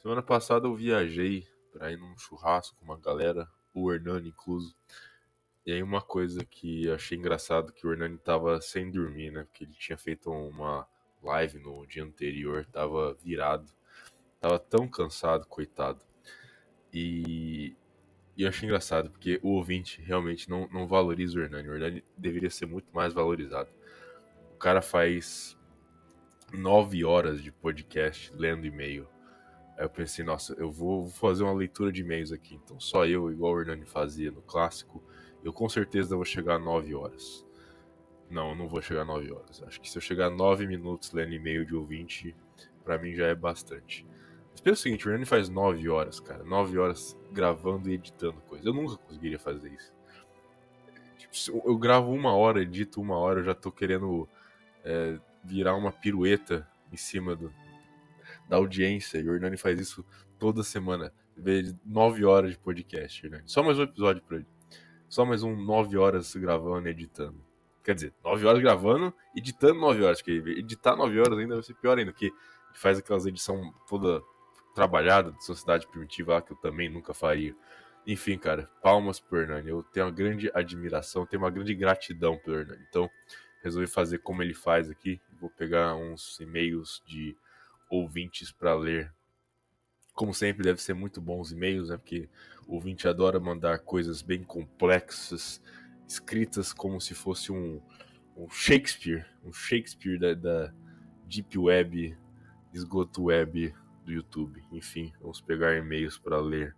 Semana passada eu viajei pra ir num churrasco com uma galera, o Hernani incluso. E aí uma coisa que eu achei engraçado que o Hernani tava sem dormir, né? Porque ele tinha feito uma live no dia anterior, tava virado, tava tão cansado, coitado. E, e eu achei engraçado, porque o ouvinte realmente não valoriza o Hernani. O Hernani deveria ser muito mais valorizado. O cara faz 9 horas de podcast lendo e-mail. Aí eu pensei, nossa, eu vou fazer uma leitura de e-mails aqui. Então, só eu, igual o Hernani fazia no clássico, eu com certeza vou chegar a 9 horas. Não, eu não vou chegar a 9 horas. Acho que se eu chegar a 9 minutos lendo e-mail de ouvinte, pra mim já é bastante. Mas pensa o seguinte, o Hernani faz 9 horas, cara. 9 horas gravando e editando coisa. Eu nunca conseguiria fazer isso. Tipo, se eu gravo 1 hora, edito 1 hora, eu já tô querendo virar uma pirueta em cima da audiência, e o Hernani faz isso toda semana. Vê 9 horas de podcast, Hernani. Só mais um episódio pra ele. Só mais 9 horas gravando e editando. Quer dizer, 9 horas gravando, editando 9 horas. Porque editar 9 horas ainda vai ser pior ainda, porque ele faz aquelas edições toda trabalhada de Sociedade Primitiva lá, que eu também nunca faria. Enfim, cara, palmas pro Hernani. Eu tenho uma grande admiração, tenho uma grande gratidão pelo Hernani. Então, resolvi fazer como ele faz aqui. Vou pegar uns e-mails de ouvintes para ler. Como sempre, deve ser muito bons e-mails, né? Porque o ouvinte adora mandar coisas bem complexas, escritas como se fosse um Shakespeare da Deep Web, esgoto web do YouTube. Enfim, vamos pegar e-mails para ler.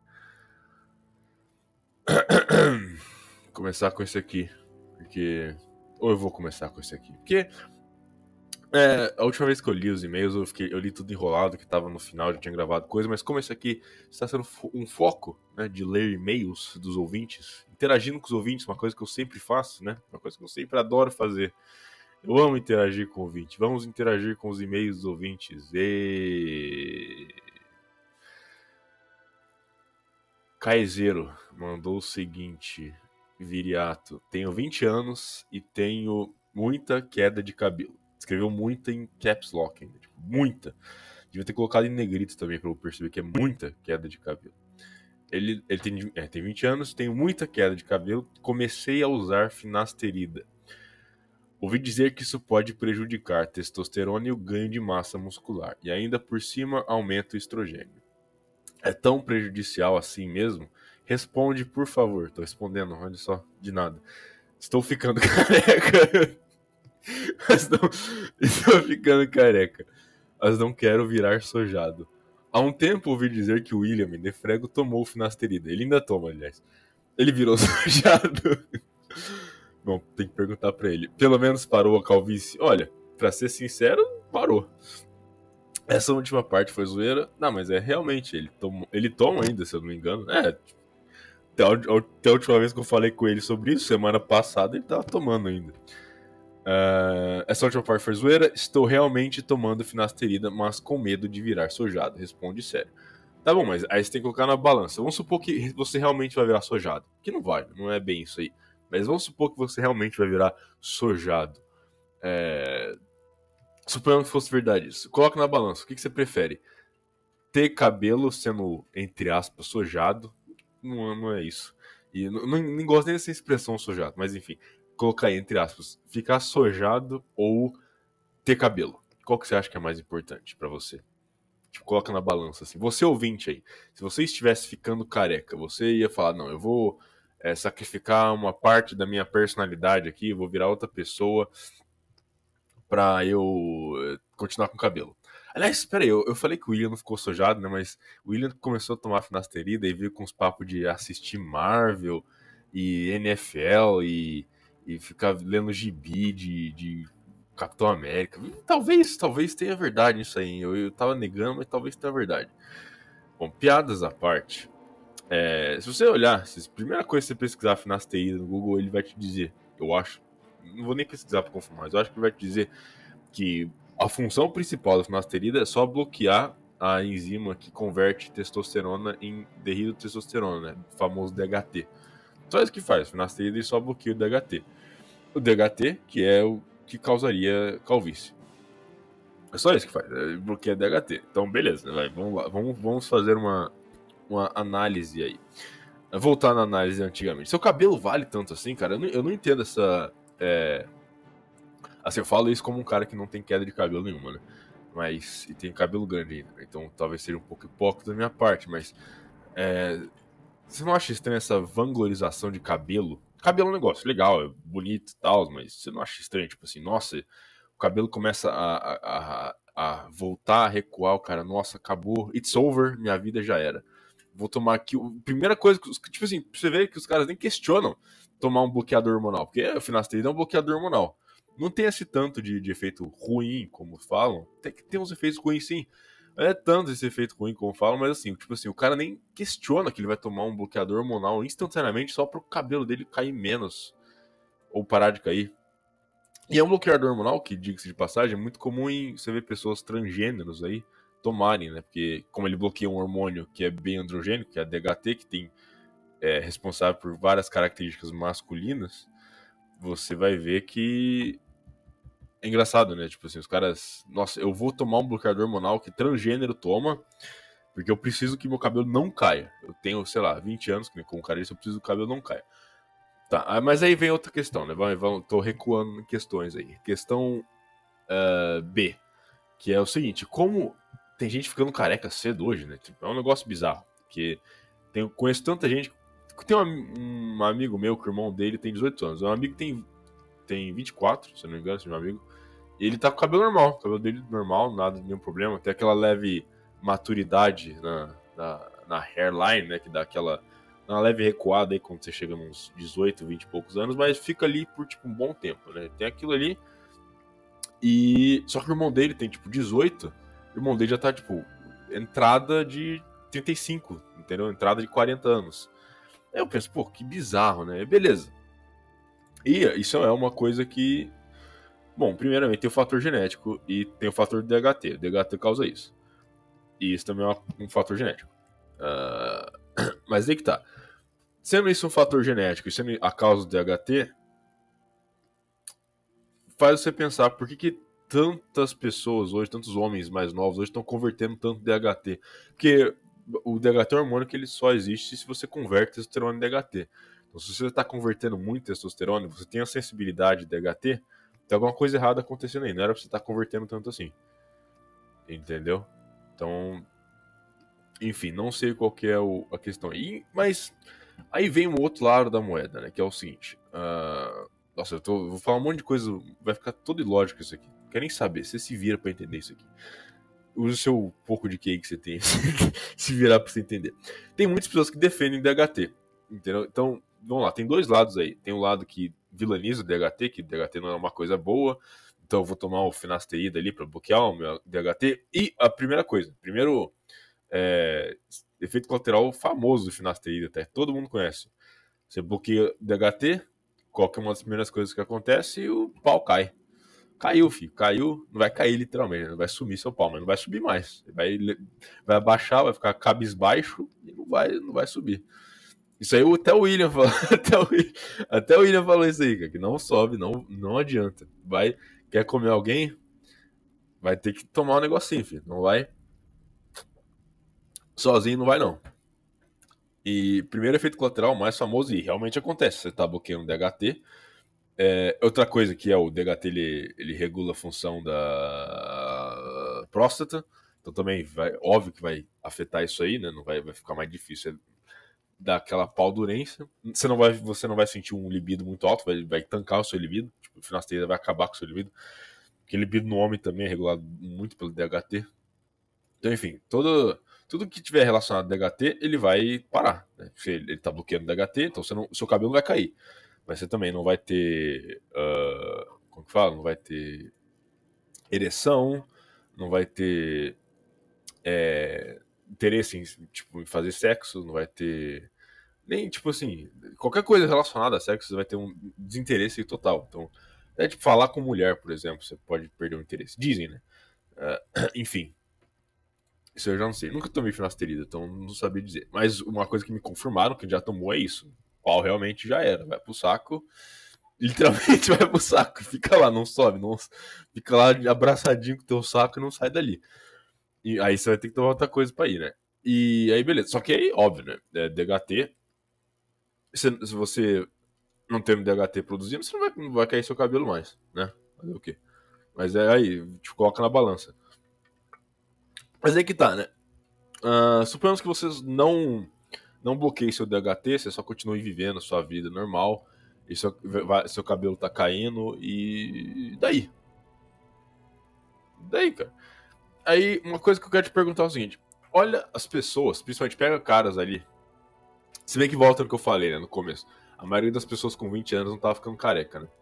Vou começar com esse aqui, porque... Ou eu vou começar com esse aqui, porque... a última vez que eu li os e-mails, eu li tudo enrolado, que tava no final, já tinha gravado coisa, mas como esse aqui está sendo um foco, né, de ler e-mails dos ouvintes, interagindo com os ouvintes, uma coisa que eu sempre faço, né, uma coisa que eu sempre adoro fazer. Eu amo interagir com o ouvinte. Vamos interagir com os e-mails dos ouvintes. Caezeiro mandou o seguinte: Viriato, tenho 20 anos e tenho muita queda de cabelo. Escreveu muita em caps lock ainda, tipo, muita. Devia ter colocado em negrito também pra eu perceber que é muita queda de cabelo. Ele tem 20 anos, tenho muita queda de cabelo, comecei a usar finasterida. Ouvi dizer que isso pode prejudicar a testosterona e o ganho de massa muscular, e ainda por cima aumenta o estrogênio. É tão prejudicial assim mesmo? Responde, por favor. Tô respondendo, olha só, de nada. Estou ficando careca. Estou ficando careca. Mas não quero virar sojado. Há um tempo ouvi dizer que o William Nefrego tomou finasterida. Ele ainda toma, aliás. Ele virou sojado. Bom, tem que perguntar pra ele. Pelo menos parou a calvície? Olha, pra ser sincero, parou. Essa última parte foi zoeira. Não, mas realmente, ele toma ainda, se eu não me engano. Até a última vez que eu falei com ele sobre isso, semana passada, ele tava tomando ainda. Essa última parte foi zoeira. Estou realmente tomando finasterida, mas com medo de virar sojado. Responde sério. Tá bom, mas aí você tem que colocar na balança. Vamos supor que você realmente vai virar sojado. Que não vai, não é bem isso aí. Mas vamos supor que você realmente vai virar sojado. Suponhando que fosse verdade isso. Coloca na balança. O que você prefere? Ter cabelo sendo, entre aspas, sojado? Não é isso. E nem gosto nem dessa expressão sojado. Mas enfim. Colocar aí, entre aspas. Ficar sojado ou ter cabelo? Qual que você acha que é mais importante pra você? Tipo, coloca na balança assim. Você ouvinte aí. Se você estivesse ficando careca, você ia falar, não, eu vou sacrificar uma parte da minha personalidade aqui, vou virar outra pessoa pra eu continuar com o cabelo. Aliás, espera aí, eu falei que o William não ficou sojado, né? Mas o William começou a tomar finasterida e veio com uns papos de assistir Marvel e NFL e ficar lendo gibi de Capitão América. Talvez tenha verdade nisso aí. Eu tava negando, mas talvez tenha verdade. Bom, piadas à parte. Se você olhar, se a primeira coisa que você pesquisar finasterida no Google, ele vai te dizer, eu acho. Não vou nem pesquisar pra confirmar, mas eu acho que ele vai te dizer que a função principal da finasterida é só bloquear a enzima que converte testosterona em derridotestosterona, né? O famoso DHT. Só isso que faz, finasterida só bloqueia o DHT. O DHT, que é o que causaria calvície. É só isso que faz, bloqueia DHT. Então, beleza, vamos lá, vamos fazer uma análise aí. Voltar na análise antigamente. Seu cabelo vale tanto assim, cara? Eu não entendo essa. Assim, eu falo isso como um cara que não tem queda de cabelo nenhuma, né? Mas. E tem cabelo grande ainda, né? Então talvez seja um pouco hipócrita da minha parte, mas. É, você não acha estranha essa vanglorização de cabelo? Cabelo é um negócio legal, é bonito e tal, mas você não acha estranho? Tipo assim, nossa, o cabelo começa a voltar a recuar, o cara, nossa, acabou, it's over, minha vida já era. Vou tomar aqui. Primeira coisa que, tipo assim, você vê que os caras nem questionam tomar um bloqueador hormonal, porque o finasterida é um bloqueador hormonal. Não tem esse tanto de efeito ruim, como falam. Tem que ter uns efeitos ruins, sim. Não é tanto esse efeito ruim, como falam, mas assim, tipo assim, o cara nem questiona que ele vai tomar um bloqueador hormonal instantaneamente só para o cabelo dele cair menos ou parar de cair. E é um bloqueador hormonal que, diga-se de passagem, é muito comum em você ver pessoas transgêneros aí tomarem, né? Porque como ele bloqueia um hormônio que é bem androgênico, que é a DHT, que tem responsável por várias características masculinas, você vai ver que é engraçado, né? Tipo assim, os caras, nossa, eu vou tomar um bloqueador hormonal que transgênero toma, porque eu preciso que meu cabelo não caia. Eu tenho, sei lá, 20 anos, como o cara disse, eu preciso que o cabelo não caia. Tá, mas aí vem outra questão, né? Tô recuando em questões aí. Questão B, que é o seguinte, como tem gente ficando careca cedo hoje, né? Tipo, é um negócio bizarro, porque conheço tanta gente. Tem um amigo meu que o irmão dele tem 18 anos. Um amigo que tem 24, se eu não me engano, esse meu amigo. E ele tá com o cabelo normal, o cabelo dele normal, nada, nenhum problema. Tem aquela leve maturidade na hairline, né? Que dá aquela uma leve recuada aí quando você chega nos 18, 20 e poucos anos, mas fica ali por tipo um bom tempo, né? Tem aquilo ali. E só que o irmão dele tem tipo 18, o irmão dele já tá tipo entrada de 35, entendeu? Entrada de 40 anos. Aí eu penso, pô, que bizarro, né? Beleza. E isso é uma coisa que, bom, primeiramente tem o fator genético e tem o fator DHT. O DHT causa isso. E isso também é um fator genético. Mas aí que tá. Sendo isso um fator genético e sendo a causa do DHT, faz você pensar por que tantas pessoas hoje, tantos homens mais novos hoje estão convertendo tanto DHT. Porque o DHT é um hormônio que ele só existe se você converte testosterona em DHT. Então, se você está convertendo muito testosterona, você tem a sensibilidade de DHT, tem alguma coisa errada acontecendo aí. Não era pra você estar convertendo tanto assim. Entendeu? Então, enfim, não sei qual que é a questão. Mas aí vem um outro lado da moeda, né? Que é o seguinte. Nossa, vou falar um monte de coisa, vai ficar todo ilógico isso aqui. Não quero nem saber, você se vira pra entender isso aqui. Use o seu pouco de QI que você tem, se virar pra você entender. Tem muitas pessoas que defendem DHT, entendeu? Então, vamos lá, tem dois lados aí. Tem um lado que vilaniza o DHT, que o DHT não é uma coisa boa, então eu vou tomar o finasterida ali pra bloquear o meu DHT. E a primeira coisa, primeiro efeito colateral famoso do finasterida, até todo mundo conhece. Você bloqueia o DHT, qual que é uma das primeiras coisas que acontece e o pau cai. Caiu, filho. Caiu. Não vai cair literalmente. Não vai sumir seu pau, mas não vai subir mais. Vai abaixar, vai ficar cabisbaixo e não vai subir. Isso aí até o William falou. Até o William falou isso aí, cara. Que não sobe, não adianta. Quer comer alguém? Vai ter que tomar um negocinho, filho. Não vai. Sozinho não vai, não. E primeiro efeito colateral mais famoso, e realmente acontece. Você tá bloqueando o DHT. Outra coisa que é o DHT, ele regula a função da próstata, então também óbvio que vai afetar isso aí, né? Não vai ficar mais difícil dar aquela paudurência. Você não vai sentir um libido muito alto, vai tancar o seu libido, tipo, o finasterida vai acabar com o seu libido, porque libido no homem também é regulado muito pelo DHT. Então, enfim, tudo que tiver relacionado ao DHT, ele vai parar, né? Porque ele tá bloqueando o DHT, então seu cabelo não vai cair. Mas você também não vai ter. Como que fala? Não vai ter ereção, não vai ter interesse em fazer sexo, não vai ter. Nem, tipo assim, qualquer coisa relacionada a sexo, você vai ter um desinteresse total. Então, tipo, falar com mulher, por exemplo, você pode perder o interesse. Dizem, né? Enfim. Isso eu já não sei. Nunca tomei finasterida, então não sabia dizer. Mas uma coisa que me confirmaram que já tomou é isso. O pau realmente já era. Vai pro saco Literalmente vai pro saco e fica lá, não sobe, não, fica lá abraçadinho com o teu saco e não sai dali. E aí você vai ter que tomar outra coisa pra ir, né? E aí, beleza. Só que aí, óbvio, né? DHT, se você não tem DHT produzindo, você não vai cair seu cabelo mais, né? Fazer o quê? Mas é aí, te coloca na balança. Mas aí que tá, né? Suponhamos que vocês não bloqueiem seu DHT, você só continue vivendo a sua vida normal, e seu cabelo tá caindo, e daí? Daí, cara. Aí, uma coisa que eu quero te perguntar é o seguinte: olha as pessoas, principalmente pega caras ali. Se bem que volta no que eu falei, né, no começo. A maioria das pessoas com 20 anos não tava ficando careca, né?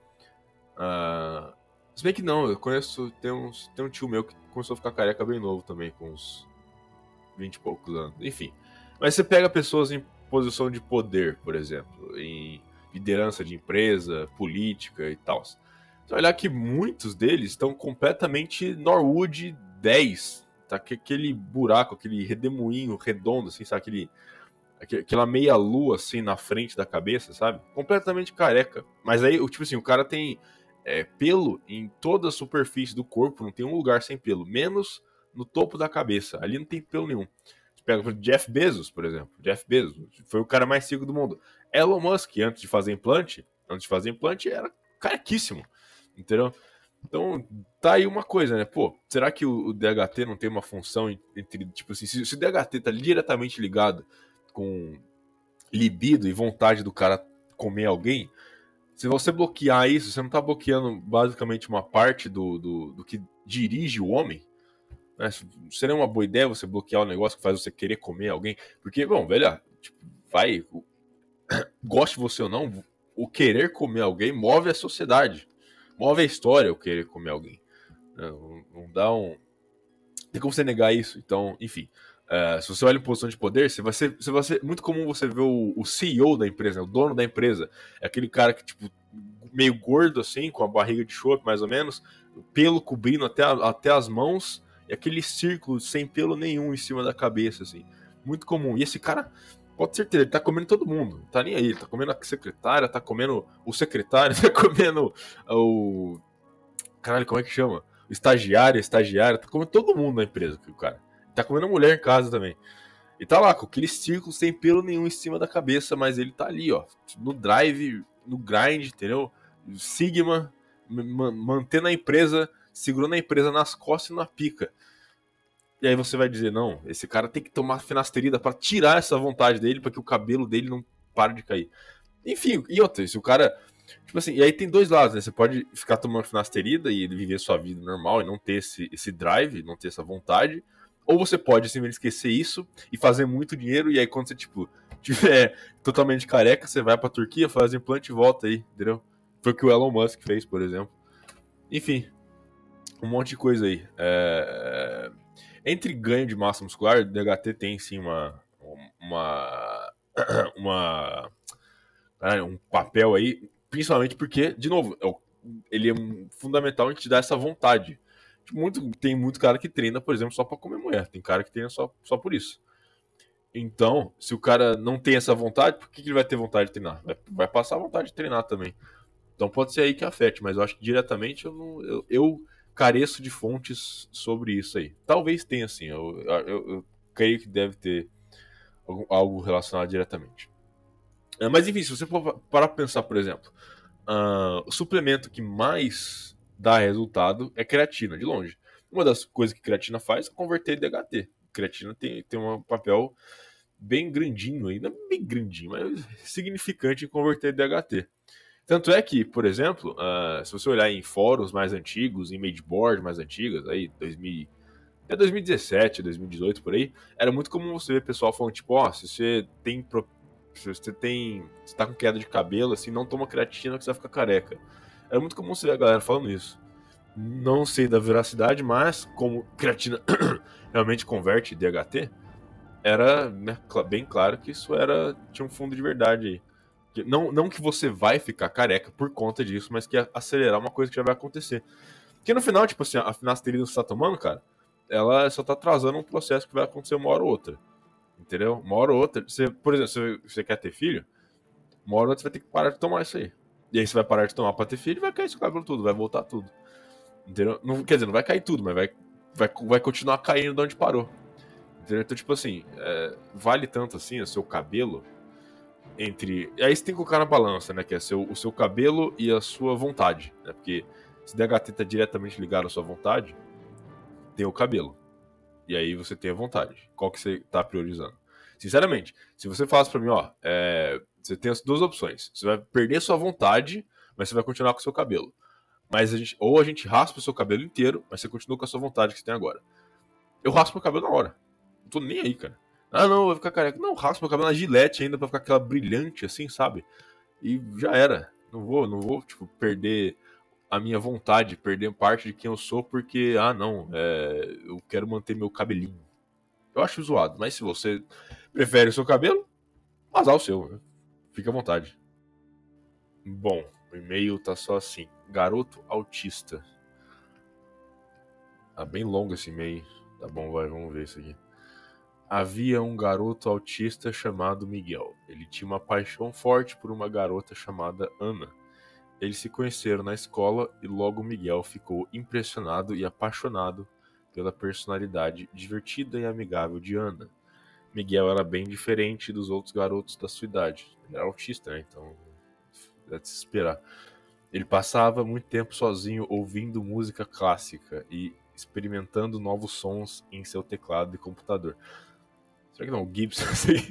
Se bem que não, eu conheço. Tem um tio meu que começou a ficar careca bem novo também, com uns 20 e poucos anos. Enfim. Mas você pega pessoas em posição de poder, por exemplo, em liderança de empresa, política e tal. Você vai olhar que muitos deles estão completamente Norwood 10. Tá? Aquele buraco, aquele redemoinho redondo, assim, sabe? Aquela meia lua assim na frente da cabeça, sabe? Completamente careca. Mas aí, tipo assim, o cara tem pelo em toda a superfície do corpo, não tem um lugar sem pelo, menos no topo da cabeça. Ali não tem pelo nenhum. Você pega Jeff Bezos, por exemplo. Jeff Bezos foi o cara mais rico do mundo. Elon Musk, antes de fazer implante, era carequíssimo, entendeu? Então, tá aí uma coisa, né? Pô, será que o DHT não tem uma função entre, tipo assim, se o DHT tá diretamente ligado com libido e vontade do cara comer alguém, se você bloquear isso, você não tá bloqueando basicamente uma parte do que dirige o homem? Né? Seria uma boa ideia você bloquear o negócio que faz você querer comer alguém? Porque, bom, velho, tipo, goste você ou não, o querer comer alguém move a sociedade, move a história o querer comer alguém. Não dá um. Tem como você negar isso? Então, enfim. Se você olha em posição de poder, vai ser muito comum você ver o CEO da empresa, o dono da empresa. É aquele cara que, tipo, meio gordo, assim, com a barriga de chope, mais ou menos, pelo cobrindo até as mãos, e aquele círculo sem pelo nenhum em cima da cabeça, assim. Muito comum. E esse cara, pode ser certeza, ele tá comendo todo mundo. Não tá nem aí. Ele tá comendo a secretária, tá comendo o secretário, tá comendo o. Caralho, como é que chama? O estagiário, a estagiária, tá comendo todo mundo na empresa, o cara. Tá comendo a mulher em casa também. E tá lá, com aquele círculo sem pelo nenhum em cima da cabeça, mas ele tá ali, ó, no drive, no grind, entendeu? Sigma, mantendo a empresa, segurando a empresa nas costas e na pica. E aí você vai dizer, não, esse cara tem que tomar finasterida pra tirar essa vontade dele, pra que o cabelo dele não pare de cair. Enfim, e outra, se o cara. Tipo assim, e aí tem dois lados, né? Você pode ficar tomando finasterida e viver sua vida normal e não ter esse drive, não ter essa vontade. Ou você pode simplesmente esquecer isso e fazer muito dinheiro. E aí, quando você, tipo, tiver totalmente careca, você vai pra Turquia, faz implante e volta aí, entendeu? Foi o que o Elon Musk fez, por exemplo. Enfim, um monte de coisa aí. Entre ganho de massa muscular, o DHT tem sim uma, uma um papel aí, principalmente porque, de novo, ele é fundamental em te dar essa vontade. Tem muito cara que treina, por exemplo, só pra comer mulher. Tem cara que treina só por isso. Então, se o cara não tem essa vontade, por que ele vai ter vontade de treinar? Vai passar a vontade de treinar também. Então pode ser aí que afete, mas eu acho que diretamente eu careço de fontes sobre isso aí. Talvez tenha, sim. Eu creio que deve ter algo relacionado diretamente. Mas enfim, se você for parar pra pensar, por exemplo, o suplemento que mais dá resultado é creatina, de longe. Uma das coisas que creatina faz é converter DHT. Creatina tem um papel bem grandinho aí, não é bem grandinho, mas significante em converter DHT. Tanto é que, por exemplo, se você olhar em fóruns mais antigos, em majeboard mais antigas, aí 2000, até 2017, 2018 por aí, era muito comum você ver pessoal falando tipo, se você tem você tá com queda de cabelo, assim, não toma creatina que você vai ficar careca. Era muito comum você ver a galera falando isso. Não sei da veracidade, mas como creatina realmente converte DHT, era, né, bem claro que isso tinha um fundo de verdade aí. Não que você vai ficar careca por conta disso, mas que acelerar uma coisa que já vai acontecer. Porque no final, tipo assim, a finasterida que você tá tomando, cara, ela só tá atrasando um processo que vai acontecer uma hora ou outra. Entendeu? Uma hora ou outra. Por exemplo, se você quer ter filho, uma hora ou outra você vai ter que parar de tomar isso aí. E aí você vai parar de tomar pra ter filho e vai cair seu cabelo tudo, vai voltar tudo. Entendeu? Não, quer dizer, não vai cair tudo, mas vai continuar caindo de onde parou. Entendeu? Então, tipo assim, vale tanto assim o seu cabelo entre. E aí você tem que colocar na balança, né? Que é o seu cabelo e a sua vontade. Né? Porque se DHT tá diretamente ligado à sua vontade, tem o cabelo. E aí você tem a vontade. Qual que você tá priorizando? Sinceramente, se você falasse pra mim, ó, você tem as duas opções. Você vai perder sua vontade, mas você vai continuar com o seu cabelo. Mas ou a gente raspa o seu cabelo inteiro, mas você continua com a sua vontade que você tem agora. Eu raspo meu cabelo na hora. Não tô nem aí, cara. Ah, não, vai ficar careca. Não, raspo meu cabelo na gilete ainda pra ficar aquela brilhante assim, sabe? E já era. Não vou, tipo, perder a minha vontade, perder parte de quem eu sou, porque, não, eu quero manter meu cabelinho. Eu acho zoado, mas se você prefere o seu cabelo, vazar o seu, né? Fica à vontade. Bom, o e-mail tá só assim. Garoto autista. Tá bem longo esse e-mail. Tá bom, vamos ver isso aqui. Havia um garoto autista chamado Miguel. Ele tinha uma paixão forte por uma garota chamada Ana. Eles se conheceram na escola e logo Miguel ficou impressionado e apaixonado pela personalidade divertida e amigável de Ana. Miguel era bem diferente dos outros garotos da sua idade. Ele era autista, né? Então, é de se esperar. Ele passava muito tempo sozinho ouvindo música clássica e experimentando novos sons em seu teclado e computador. Será que não? O Gibson.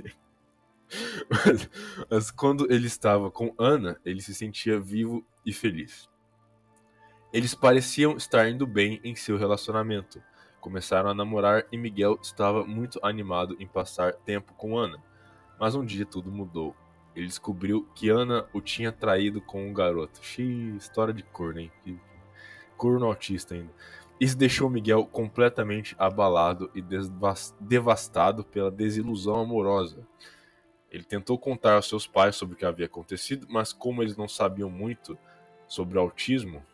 Mas quando ele estava com Ana, ele se sentia vivo e feliz. Eles pareciam estar indo bem em seu relacionamento. Começaram a namorar e Miguel estava muito animado em passar tempo com Ana. Mas um dia tudo mudou. Ele descobriu que Ana o tinha traído com um garoto. Xiii, história de corno, hein? Corno autista ainda. Isso deixou Miguel completamente abalado e devastado pela desilusão amorosa. Ele tentou contar aos seus pais sobre o que havia acontecido, mas como eles não sabiam muito sobre autismo,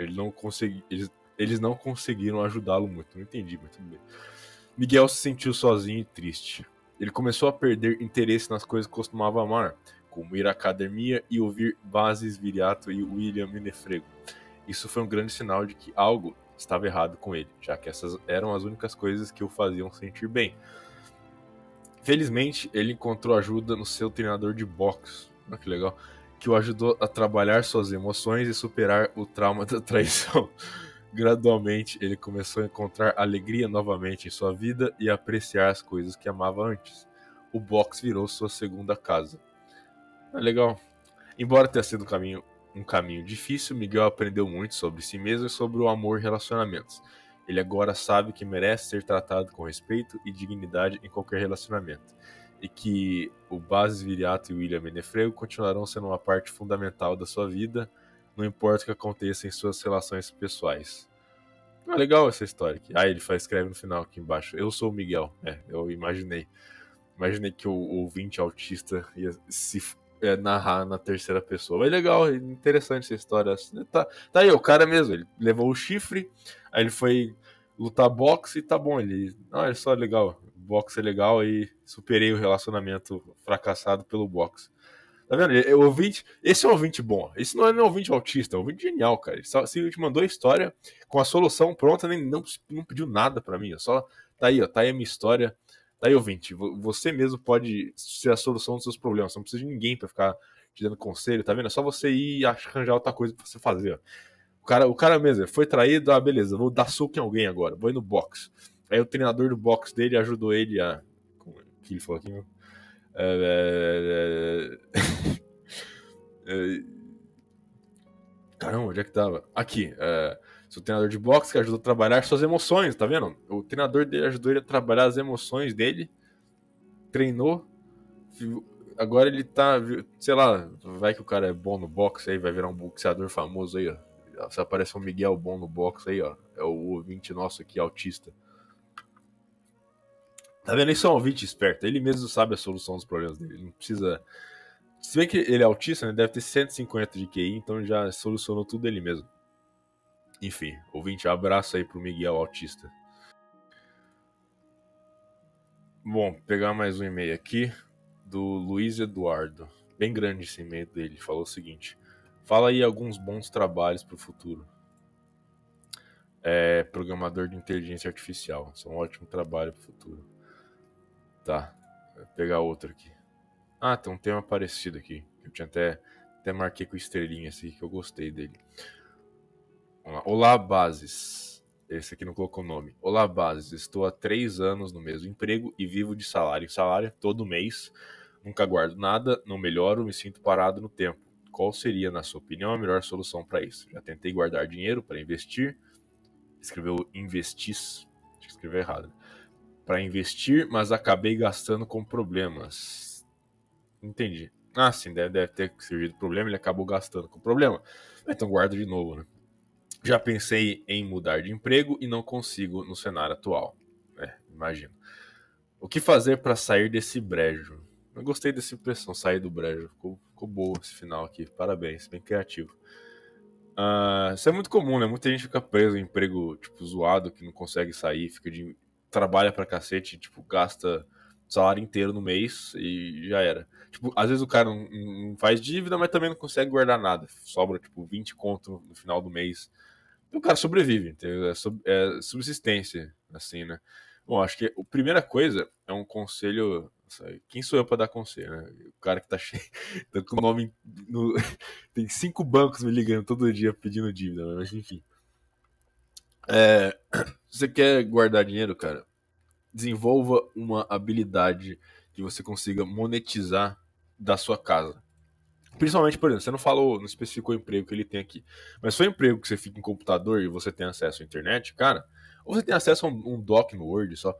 eles não conseguiram ajudá-lo muito. Não entendi, mas tudo bem. Miguel se sentiu sozinho e triste. Ele começou a perder interesse nas coisas que costumava amar, como ir à academia e ouvir Bases Viriato e William Minefrego. Isso foi um grande sinal de que algo estava errado com ele, já que essas eram as únicas coisas que o faziam sentir bem. Felizmente, ele encontrou ajuda no seu treinador de boxe. Olha que legal. Que o ajudou a trabalhar suas emoções e superar o trauma da traição. Gradualmente, ele começou a encontrar alegria novamente em sua vida e a apreciar as coisas que amava antes. O boxe virou sua segunda casa. Legal. Embora tenha sido um caminho difícil, Miguel aprendeu muito sobre si mesmo e sobre o amor e relacionamentos. Ele agora sabe que merece ser tratado com respeito e dignidade em qualquer relacionamento. E que o Bases Viriato e William Menefrego continuarão sendo uma parte fundamental da sua vida, não importa o que aconteça em suas relações pessoais. Legal essa história aqui. Ele escreve no final aqui embaixo. Eu sou o Miguel. Eu imaginei. Imaginei que o ouvinte autista ia se narrar na terceira pessoa. Mas legal, interessante essa história. Tá aí, o cara mesmo. Ele levou o chifre, aí ele foi lutar boxe e tá bom. Ele só legal. Boxe é legal e superei o relacionamento fracassado pelo boxe. Tá vendo? Esse é um ouvinte bom. Esse não é um ouvinte autista, é um ouvinte genial, cara. Ele só te mandou a história com a solução pronta, nem não pediu nada pra mim. Só tá aí, ó, tá aí a minha história. Tá aí, ouvinte. Você mesmo pode ser a solução dos seus problemas. Você não precisa de ninguém pra ficar te dando conselho, tá vendo? É só você ir e arranjar outra coisa pra você fazer, ó. O cara mesmo foi traído, beleza, vou dar soco em alguém agora, vou ir no box. Aí o treinador do box dele ajudou ele a. O que ele falou aqui, meu? Caramba, onde é que tava? Aqui, seu treinador de boxe que ajudou a trabalhar suas emoções, tá vendo? O treinador dele ajudou ele a trabalhar as emoções dele, treinou, agora ele tá, sei lá, vai que o cara é bom no boxe aí, vai virar um boxeador famoso aí, ó. Se aparece um Miguel bom no boxe aí, ó, é o ouvinte nosso aqui, autista. Tá vendo? Isso é um ouvinte esperto, ele mesmo sabe a solução dos problemas dele, ele não precisa... Se bem que ele é autista, né, deve ter 150 de QI, então já solucionou tudo ele mesmo. Enfim, ouvinte, abraço aí pro Miguel autista. Bom, pegar mais um e-mail aqui do Luiz Eduardo. Bem grande esse e-mail dele. Falou o seguinte: Fala aí alguns bons trabalhos pro futuro. Programador de inteligência artificial. Isso é um ótimo trabalho pro futuro. Tá, vou pegar outro aqui. Ah, tem um tema parecido aqui. Eu tinha até marquei com estrelinha assim, que eu gostei dele. Vamos lá. Olá, Bases. Esse aqui não colocou o nome. Olá, Bases. Estou há 3 anos no mesmo emprego e vivo de salário em salário todo mês. Nunca guardo nada, não melhoro, me sinto parado no tempo. Qual seria, na sua opinião, a melhor solução para isso? Já tentei guardar dinheiro para investir. Escreveu investis. Acho que escreveu errado. Para investir, mas acabei gastando com problemas. Entendi. Ah, sim, deve ter surgido problema, ele acabou gastando com problema. Então guarda de novo, né? Já pensei em mudar de emprego e não consigo no cenário atual. Imagino. O que fazer para sair desse brejo? Eu gostei dessa impressão, sair do brejo. Ficou boa esse final aqui. Parabéns, bem criativo. Isso é muito comum, né? Muita gente fica preso em emprego, tipo, zoado, que não consegue sair, trabalha pra cacete, tipo, gasta o salário inteiro no mês e já era. Tipo, às vezes o cara não faz dívida, mas também não consegue guardar nada. Sobra, tipo, 20 conto no final do mês. E o cara sobrevive, entendeu? É subsistência, assim, né? Bom, acho que a primeira coisa é um conselho. Quem sou eu pra dar conselho, né? O cara que tá cheio. Tá com o nome. No, tem 5 bancos me ligando todo dia pedindo dívida, mas enfim. É, se você quer guardar dinheiro, cara, desenvolva uma habilidade que você consiga monetizar da sua casa. Principalmente, por exemplo, você não falou, não especificou o emprego que ele tem aqui. Mas se for um emprego que você fica em computador e você tem acesso à internet, cara, ou você tem acesso a um doc no Word só.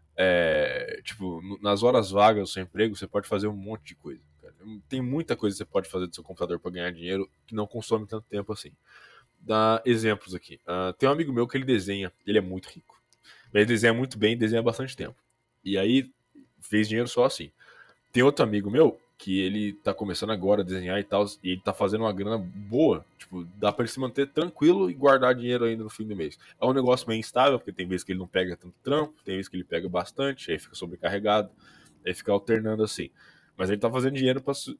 Tipo, nas horas vagas do seu emprego, você pode fazer um monte de coisa. Cara. Tem muita coisa que você pode fazer do seu computador para ganhar dinheiro que não consome tanto tempo assim. Dá exemplos aqui. Tem um amigo meu que ele desenha, ele é muito rico. Ele desenha muito bem, desenha há bastante tempo. E aí fez dinheiro só assim. Tem outro amigo meu que ele tá começando agora a desenhar e tal, e ele tá fazendo uma grana boa. Tipo, dá pra ele se manter tranquilo e guardar dinheiro ainda no fim do mês. É um negócio meio instável, porque tem vezes que ele não pega tanto trampo, tem vezes que ele pega bastante, aí fica sobrecarregado, aí fica alternando assim. Mas ele tá fazendo dinheiro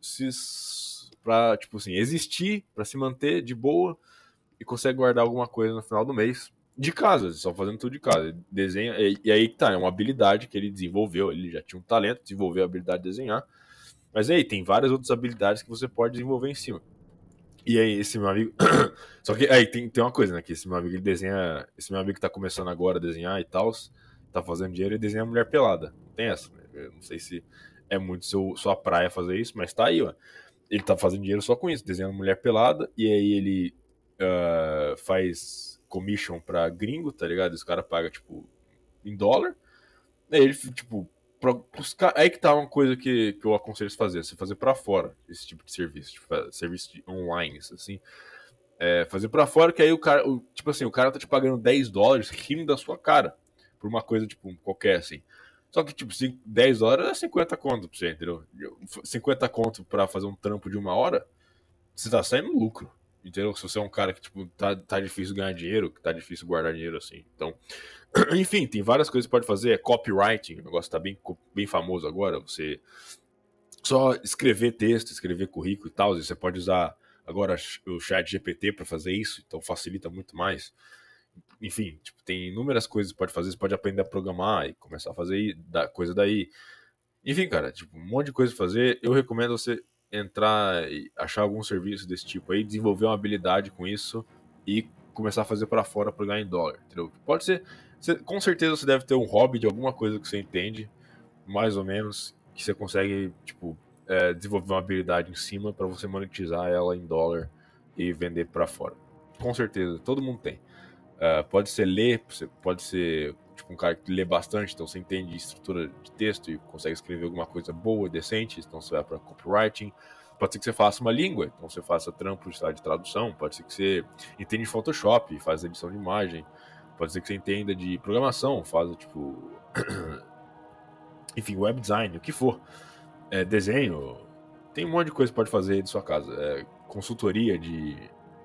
pra tipo assim, existir, pra se manter de boa e consegue guardar alguma coisa no final do mês. De casa, só fazendo tudo de casa. Ele desenha, e aí tá, é uma habilidade que ele desenvolveu. Ele já tinha um talento, desenvolveu a habilidade de desenhar. Mas aí, tem várias outras habilidades que você pode desenvolver em cima. E aí, esse meu amigo. Só que aí tem uma coisa, né? Que esse meu amigo ele desenha. Esse meu amigo que tá começando agora a desenhar e tal, tá fazendo dinheiro e desenha mulher pelada. Não tem essa, né? Eu não sei se é muito sua praia fazer isso, mas tá aí, ó. Ele tá fazendo dinheiro só com isso, desenhando mulher pelada, e aí ele faz commission pra gringo, tá ligado? Os caras pagam, tipo, em dólar. Aí ele, tipo, aí que tá uma coisa que eu aconselho você fazer, você fazer pra fora esse tipo de serviço, tipo, serviço online, assim. Fazer pra fora, que aí o cara, tipo assim, o cara tá te pagando $10 rindo da sua cara, por uma coisa, tipo, qualquer, assim. Só que, tipo, 10 horas é 50 conto pra você, entendeu? 50 conto pra fazer um trampo de 1 hora, você tá saindo lucro. Entendeu? Se você é um cara que, tipo, tá difícil ganhar dinheiro, que tá difícil guardar dinheiro, assim. Então, enfim, tem várias coisas que você pode fazer. É copywriting, o negócio tá bem famoso agora. Você só escrever texto, escrever currículo e tal. Você pode usar agora o chat GPT para fazer isso, então facilita muito mais. Enfim, tipo, tem inúmeras coisas que você pode fazer. Você pode aprender a programar e começar a fazer coisa daí. Enfim, cara, tipo, um monte de coisa pra fazer. Eu recomendo você entrar e achar algum serviço desse tipo aí, desenvolver uma habilidade com isso e começar a fazer pra fora pra ganhar em dólar, entendeu? Pode ser, com certeza você deve ter um hobby de alguma coisa que você entende, mais ou menos, que você consegue, tipo, desenvolver uma habilidade em cima pra você monetizar ela em dólar e vender pra fora. Com certeza, todo mundo tem. Pode ser ler, pode ser tipo um cara que lê bastante, então você entende estrutura de texto e consegue escrever alguma coisa boa, decente, então você vai para copywriting. Pode ser que você faça uma língua, então você faça trampo de tradução. Pode ser que você entenda de Photoshop, faz edição de imagem. Pode ser que você entenda de programação, faz tipo, enfim, web design, o que for. Desenho, tem um monte de coisa que pode fazer aí de sua casa. Consultoria de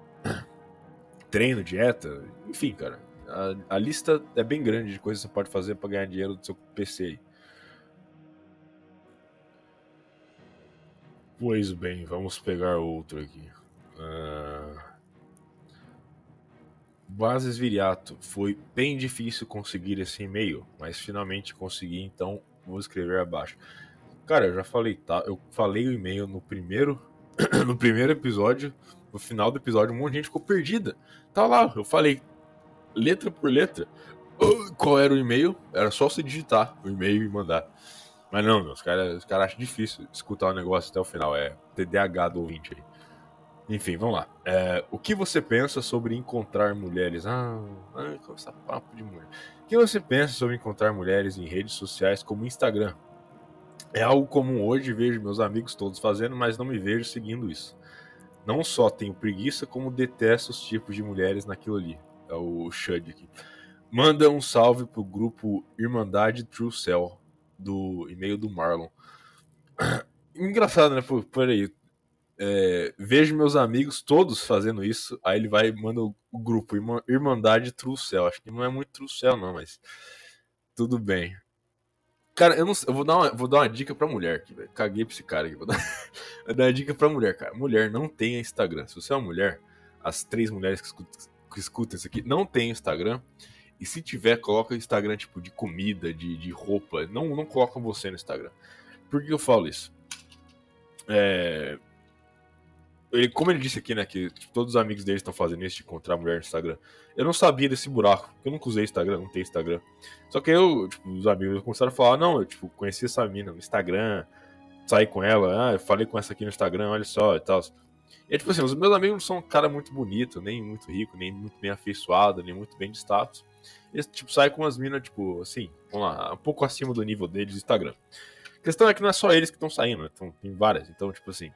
treino, dieta, enfim, cara. A lista é bem grande de coisas que você pode fazer para ganhar dinheiro do seu PC aí. Pois bem, vamos pegar outro aqui. Bases Viriato, foi bem difícil conseguir esse e-mail, mas finalmente consegui, então vou escrever abaixo. Cara, eu já falei, tá? Eu falei o e-mail no primeiro, no primeiro episódio, no final do episódio, um monte de gente ficou perdida. Tá lá, eu falei letra por letra qual era o e-mail, era só você digitar o e-mail e mandar. Mas não, os caras acham difícil escutar o negócio até o final, é TDAH do ouvinte aí. Enfim, vamos lá. O que você pensa sobre encontrar mulheres? Essa papo de mulher. O que você pensa sobre encontrar mulheres em redes sociais como Instagram? É algo comum hoje, vejo meus amigos todos fazendo, mas não me vejo seguindo isso. Não só tenho preguiça, como detesto os tipos de mulheres naquilo ali. É o Shud aqui. Manda um salve pro grupo Irmandade True Cell, do e-mail do Marlon. Engraçado, né? Pô, peraí. Vejo meus amigos todos fazendo isso. Aí ele vai e manda o grupo Irmandade Trucel. Acho que não é muito Trucel, não, mas tudo bem. Cara, eu vou dar uma dica pra mulher aqui, velho. Caguei pra esse cara aqui. Vou dar uma dica pra mulher, cara. Mulher não tem Instagram. Se você é uma mulher, as 3 mulheres que escutam isso aqui não tem Instagram. E se tiver, coloca Instagram tipo de comida, de roupa. Não colocam você no Instagram. Por que eu falo isso? Como ele disse aqui, né, que tipo, todos os amigos dele estão fazendo isso de encontrar mulher no Instagram. Eu não sabia desse buraco, porque eu nunca usei Instagram, não tenho Instagram. Só que os amigos começaram a falar, não, eu, conheci essa mina no Instagram, saí com ela, eu falei com essa aqui no Instagram, olha só, e tal. E, tipo assim, os meus amigos não são um cara muito bonito, nem muito rico, nem muito bem afeiçoado, nem muito bem de status. Eles, saem com umas minas, assim, vamos lá, um pouco acima do nível deles do Instagram. A questão é que não é só eles que estão saindo, né? Tem várias, então, assim...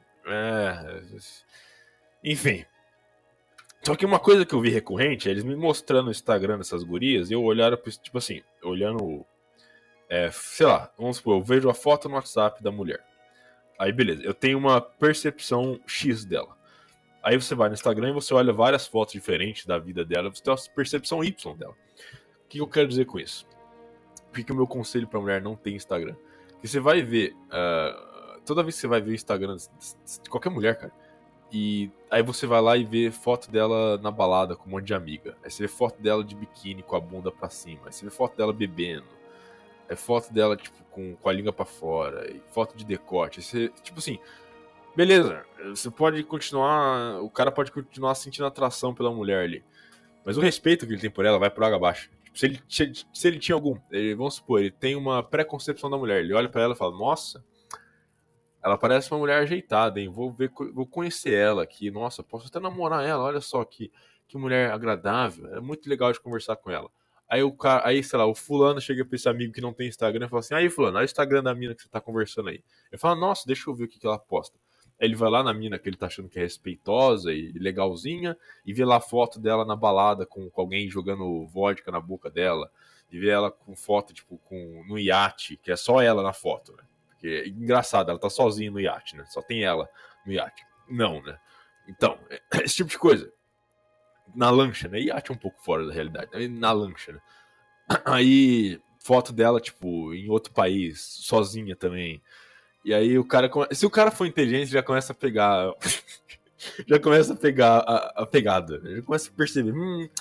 Enfim. Só que uma coisa que eu vi recorrente é eles me mostrando o Instagram dessas gurias e eu olhar, olhando. Sei lá, vamos supor, eu vejo a foto no WhatsApp da mulher. Aí beleza, eu tenho uma percepção X dela. Aí você vai no Instagram e você olha várias fotos diferentes da vida dela, você tem uma percepção Y dela. O que eu quero dizer com isso? Por que o meu conselho pra mulher não tem Instagram? Porque você vai ver. Toda vez que você vai ver o Instagram de qualquer mulher, cara. E aí você vai lá e vê foto dela na balada com um monte de amiga. Aí você vê foto dela de biquíni com a bunda pra cima. Aí você vê foto dela bebendo. É foto dela, com a língua pra fora. E foto de decote. Aí você, assim, beleza. Você pode continuar. O cara pode continuar sentindo atração pela mulher ali. Mas o respeito que ele tem por ela vai por água abaixo. Se ele tinha algum. Vamos supor, ele tem uma pré-concepção da mulher. Ele olha pra ela e fala: Nossa, ela parece uma mulher ajeitada, hein? Vou conhecer ela aqui. Nossa, posso até namorar ela. Olha só que mulher agradável. É muito legal de conversar com ela. Aí o cara, sei lá, o fulano chega pra esse amigo que não tem Instagram e fala assim: Aí, fulano, olha o Instagram da mina que você tá conversando aí. Ele fala: Nossa, deixa eu ver o que ela posta. Aí ele vai lá na mina que ele tá achando que é respeitosa e legalzinha e vê lá a foto dela na balada com alguém jogando vodka na boca dela. E vê ela com foto, no iate, que é só ela na foto, né? Porque é engraçado, ela tá sozinha no iate, né? Só tem ela no iate. Não, né? Então, esse tipo de coisa. Na lancha, né? Iate é um pouco fora da realidade. Na lancha, né? Aí, foto dela, em outro país, sozinha também. E aí o cara... Se o cara for inteligente, já começa a pegar... já começa a pegar a pegada. Né? Já começa a perceber...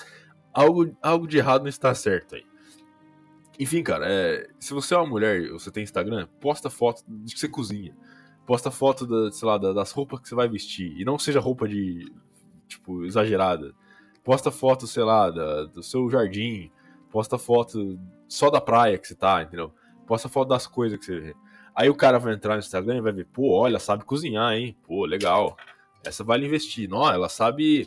algo de errado não está certo aí. Enfim, cara, se você é uma mulher e você tem Instagram, posta foto de que você cozinha. Posta foto das roupas que você vai vestir. E não seja roupa de, exagerada. Posta foto, do seu jardim. Posta foto só da praia que você tá, entendeu? Posta foto das coisas que você vê. Aí o cara vai entrar no Instagram e vai ver, pô, olha, sabe cozinhar, hein? Pô, legal. Essa vale investir. Não, ela sabe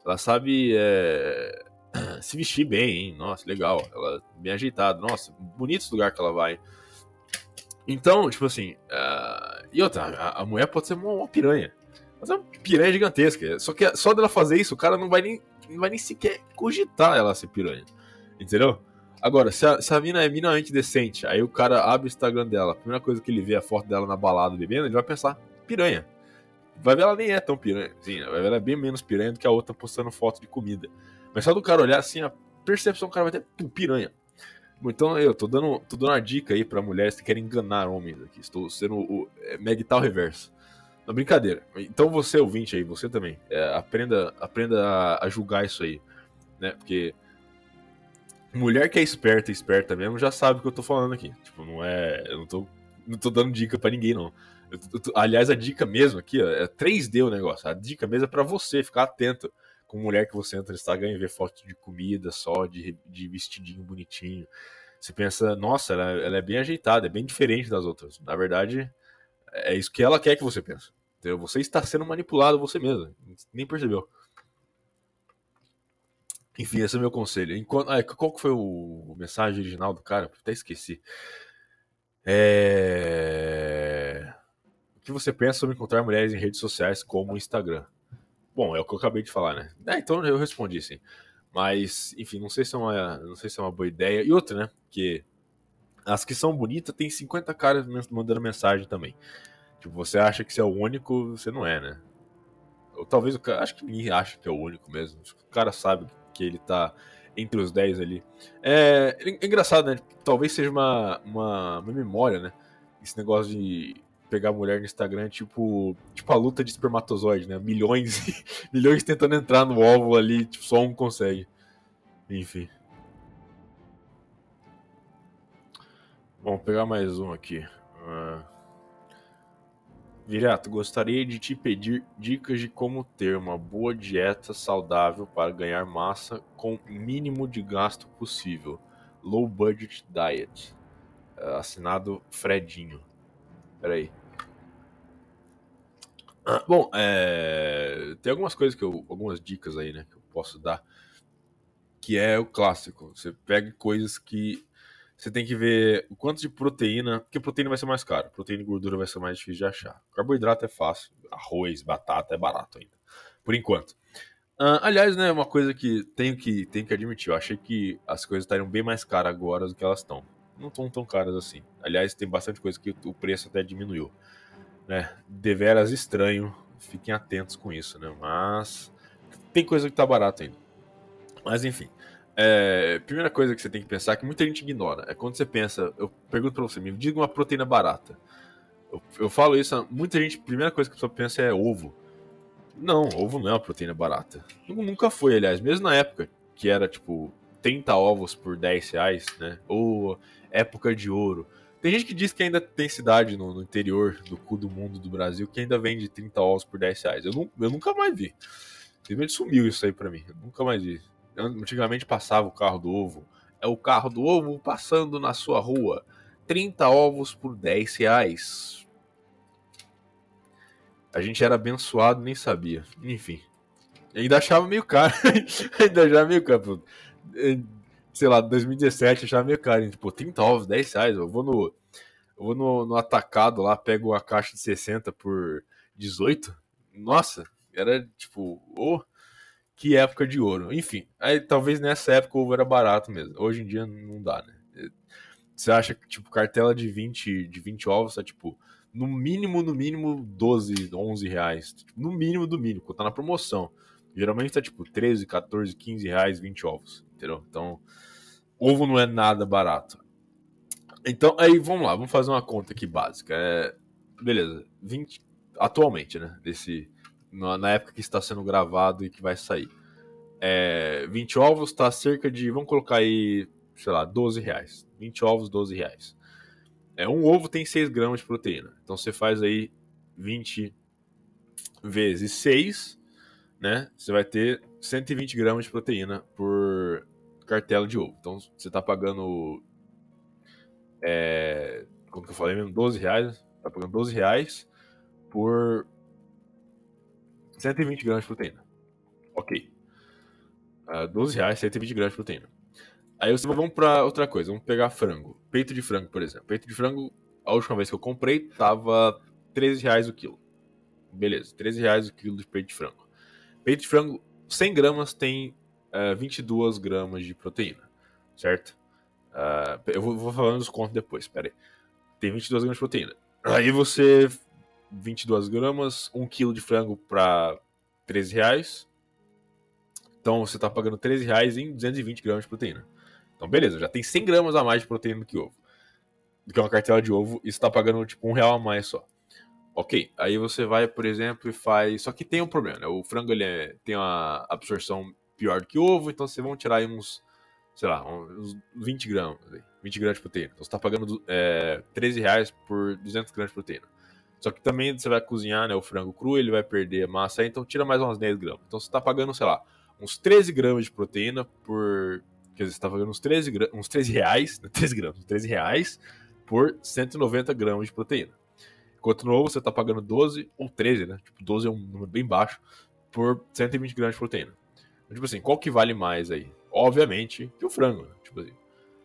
se vestir bem, hein? Nossa, legal. Ela é bem ajeitada. Nossa, bonito esse lugar que ela vai. Então, e outra, a mulher pode ser uma piranha. Mas é uma piranha gigantesca. Só que só dela fazer isso, o cara não vai nem sequer cogitar ela ser piranha. Entendeu? Agora, se a mina é minimamente decente, aí o cara abre o Instagram dela, a primeira coisa que ele vê é a foto dela na balada bebendo, ele vai pensar, piranha. Vai ver, ela nem é tão piranha. Sim, vai ver, ela é bem menos piranha do que a outra postando foto de comida. Mas só do cara olhar assim, a percepção do cara vai ter piranha. Então eu tô dando uma dica aí pra mulheres que querem enganar homens aqui. Estou sendo o Megtal reverso. Não, brincadeira. Então você, ouvinte aí, você também, aprenda a julgar isso aí. né? Porque mulher que é esperta, esperta mesmo, já sabe o que eu tô falando aqui. Tipo, não é. Eu não tô dando dica pra ninguém, não. Aliás, a dica mesmo aqui, ó, é 3D o negócio. A dica mesmo é pra você ficar atento com mulher que você entra no Instagram e vê foto de comida só, de vestidinho bonitinho. Você pensa, nossa, ela é bem ajeitada, é bem diferente das outras. Na verdade, é isso que ela quer que você pense. Entendeu? Você está sendo manipulado você mesmo. Nem percebeu. Enfim, esse é o meu conselho. Qual que foi o mensagem original do cara? Até esqueci. O que você pensa sobre encontrar mulheres em redes sociais como o Instagram? Bom, é o que eu acabei de falar, né? Então eu respondi sim. Mas, enfim, não sei se é uma boa ideia. E outra, né? Que as que são bonitas tem 50 caras mandando mensagem também. Tipo, você acha que você é o único, você não é, né? Ou talvez o cara. Acho que ninguém acha que é o único mesmo. Acho que o cara sabe que ele tá entre os 10 ali. É engraçado, né? Talvez seja uma memória, né? Esse negócio de pegar mulher no Instagram é tipo a luta de espermatozoide, né? Milhões milhões tentando entrar no óvulo ali, tipo, só um consegue. Enfim. Vamos pegar mais um aqui. Uh, Viriato, gostaria de te pedir dicas de como ter uma boa dieta saudável para ganhar massa com o mínimo de gasto possível. Low Budget Diet. Assinado Fredinho. Peraí. Bom, tem algumas dicas aí, né, que eu posso dar, que é o clássico. Você pega coisas que você tem que ver o quanto de proteína, porque proteína vai ser mais caro, proteína e gordura vai ser mais difícil de achar. Carboidrato é fácil, arroz, batata é barato ainda, por enquanto. Aliás, né, uma coisa que tenho que admitir, eu achei que as coisas estariam bem mais caras agora do que elas estão. Não estão tão caras assim. Aliás, tem bastante coisa que o preço até diminuiu, né? Deveras estranho, fiquem atentos com isso, né? Mas tem coisa que tá barata ainda. Mas enfim, primeira coisa que você tem que pensar, que muita gente ignora, é quando você pensa, eu pergunto pra você, me diga uma proteína barata. Eu falo isso, muita gente, a primeira coisa que a pessoa pensa é ovo. Não, ovo não é uma proteína barata. Nunca foi, aliás, mesmo na época que era tipo 30 ovos por R$ 10, né? Ou época de ouro. Tem gente que diz que ainda tem cidade no interior do cu do mundo do Brasil que ainda vende 30 ovos por R$ 10. Eu nunca mais vi. Simplesmente sumiu isso aí pra mim. Eu nunca mais vi. Antigamente passava o carro do ovo. É o carro do ovo passando na sua rua. 30 ovos por R$ 10. A gente era abençoado, nem sabia. Enfim. Ainda achava meio caro. Ainda achava meio caro. Pô. Sei lá, 2017 achava meio caro. Hein? Tipo, 30 ovos, R$ 10. Eu vou no atacado lá, pego a caixa de 60 por 18. Nossa, era tipo, que época de ouro. Enfim, aí talvez nessa época o ovo era barato mesmo. Hoje em dia não dá, né? Você acha que, tipo, cartela de 20 ovos tá, tipo, no mínimo, 12, 11 reais. No mínimo do mínimo, quando tá na promoção. Geralmente tá, tipo, 13, 14, 15 reais, 20 ovos, entendeu? Então, ovo não é nada barato. Então, aí, vamos lá, vamos fazer uma conta aqui básica. Beleza, 20, atualmente, né? Na época que está sendo gravado e que vai sair. 20 ovos tá cerca de, vamos colocar aí, sei lá, 12 reais. 20 ovos, 12 reais. Um ovo tem 6 gramas de proteína. Então você faz aí 20 vezes 6, né? Você vai ter 120 gramas de proteína por cartela de ovo. Então você tá pagando, como que eu falei mesmo, 12 reais. Tá pagando 12 reais por 120 gramas de proteína. Ok. 12 reais, 120 gramas de proteína. Aí vamos pra outra coisa, vamos pegar frango. Peito de frango, por exemplo. Peito de frango, a última vez que eu comprei, tava 13 reais o quilo. Beleza, 13 reais o quilo de peito de frango. Peito de frango, 100 gramas tem 22 gramas de proteína, certo? Eu vou falando os contos depois, pera aí. Tem 22 gramas de proteína. Aí você, 22 gramas, 1 quilo de frango pra 13 reais. Então você tá pagando 13 reais em 220 gramas de proteína. Então beleza, já tem 100 gramas a mais de proteína do que ovo. Do que uma cartela de ovo, e você tá pagando tipo R$ 1 a mais só. Ok, aí você vai, por exemplo, e faz... Só que tem um problema, né? O frango tem uma absorção pior do que ovo, então vocês vão tirar aí uns, sei lá, uns 20 gramas. 20 gramas de proteína. Então você tá pagando R$13 por 200 gramas de proteína. Só que também você vai cozinhar, né, o frango cru, ele vai perder massa aí, então tira mais umas 10 gramas. Então você tá pagando, sei lá, uns 13 gramas de proteína por... Quer dizer, você tá pagando uns 13 reais, 13 gramas, 13 reais por 190 gramas de proteína. Enquanto no ovo você tá pagando 12 ou 13, né? Tipo, 12 é um número bem baixo por 120 gramas de proteína. Então, tipo assim, qual que vale mais aí? Obviamente que o frango, né? Tipo assim,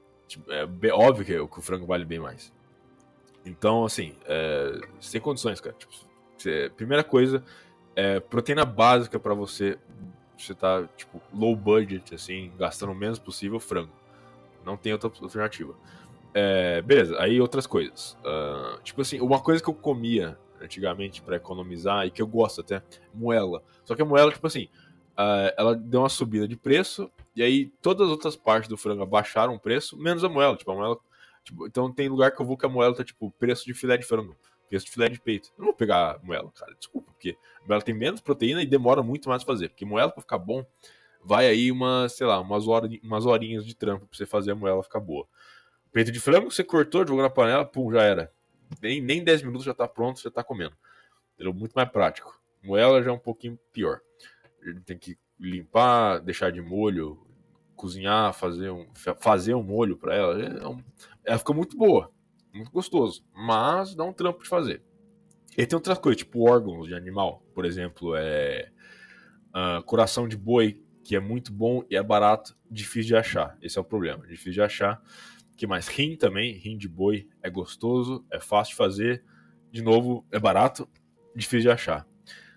é óbvio que o frango vale bem mais. Então, assim, sem condições, cara. Tipo, primeira coisa, proteína básica pra você tá, tipo, low budget, assim, gastando o menos possível, frango. Não tem outra alternativa. Beleza, aí outras coisas. Tipo assim, uma coisa que eu comia antigamente pra economizar e que eu gosto até, moela. Só que a moela, tipo assim, ela deu uma subida de preço e aí todas as outras partes do frango abaixaram o preço, menos a moela. Tipo, a moela. Tipo, então tem lugar que eu vou que a moela tá tipo preço de filé de frango, preço de filé de peito. Eu não vou pegar a moela, cara, desculpa, porque a moela tem menos proteína e demora muito mais pra fazer. Porque moela pra ficar bom, vai aí sei lá, umas horinhas de trampo pra você fazer a moela ficar boa. Peito de frango, você cortou, jogou na panela, pum, já era. Nem 10 minutos já tá pronto, já tá comendo. Entendeu? Muito mais prático. Moela já é um pouquinho pior. Ele tem que limpar, deixar de molho, cozinhar, fazer um molho pra ela. Ela fica muito boa, muito gostoso, mas dá um trampo de fazer. E tem outras coisas, tipo órgãos de animal, por exemplo, coração de boi, que é muito bom e é barato, difícil de achar. Esse é o problema, difícil de achar. Que mais? Rim também, rim de boi é gostoso, é fácil de fazer, de novo, é barato, difícil de achar.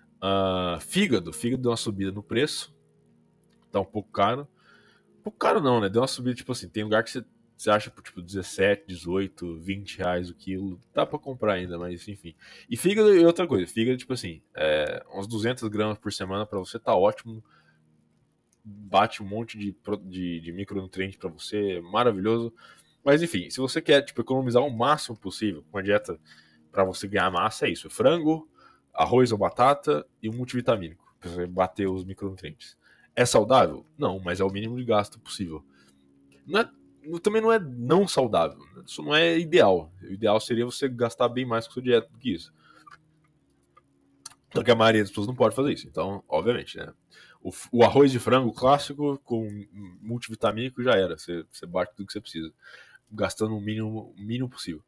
Fígado deu uma subida no preço, tá um pouco caro. Um pouco caro não, né? Deu uma subida, tipo assim, tem lugar que você acha por tipo 17, 18, 20 reais o quilo. Dá pra comprar ainda, mas enfim. E fígado e outra coisa, fígado, tipo assim, uns 200 gramas por semana pra você tá ótimo. Bate um monte de micronutrientes pra você, maravilhoso. Mas enfim, se você quer tipo, economizar o máximo possível com a dieta pra você ganhar massa, é isso: frango, arroz ou batata e um multivitamínico pra você bater os micronutrientes. É saudável? Não, mas é o mínimo de gasto possível. Não é, também não é não saudável. Isso não é ideal. O ideal seria você gastar bem mais com a sua dieta do que isso. Só que a maioria das pessoas não pode fazer isso. Então, obviamente, né? O arroz de frango clássico com multivitamínico já era. Você bate tudo que você precisa. Gastando o mínimo possível.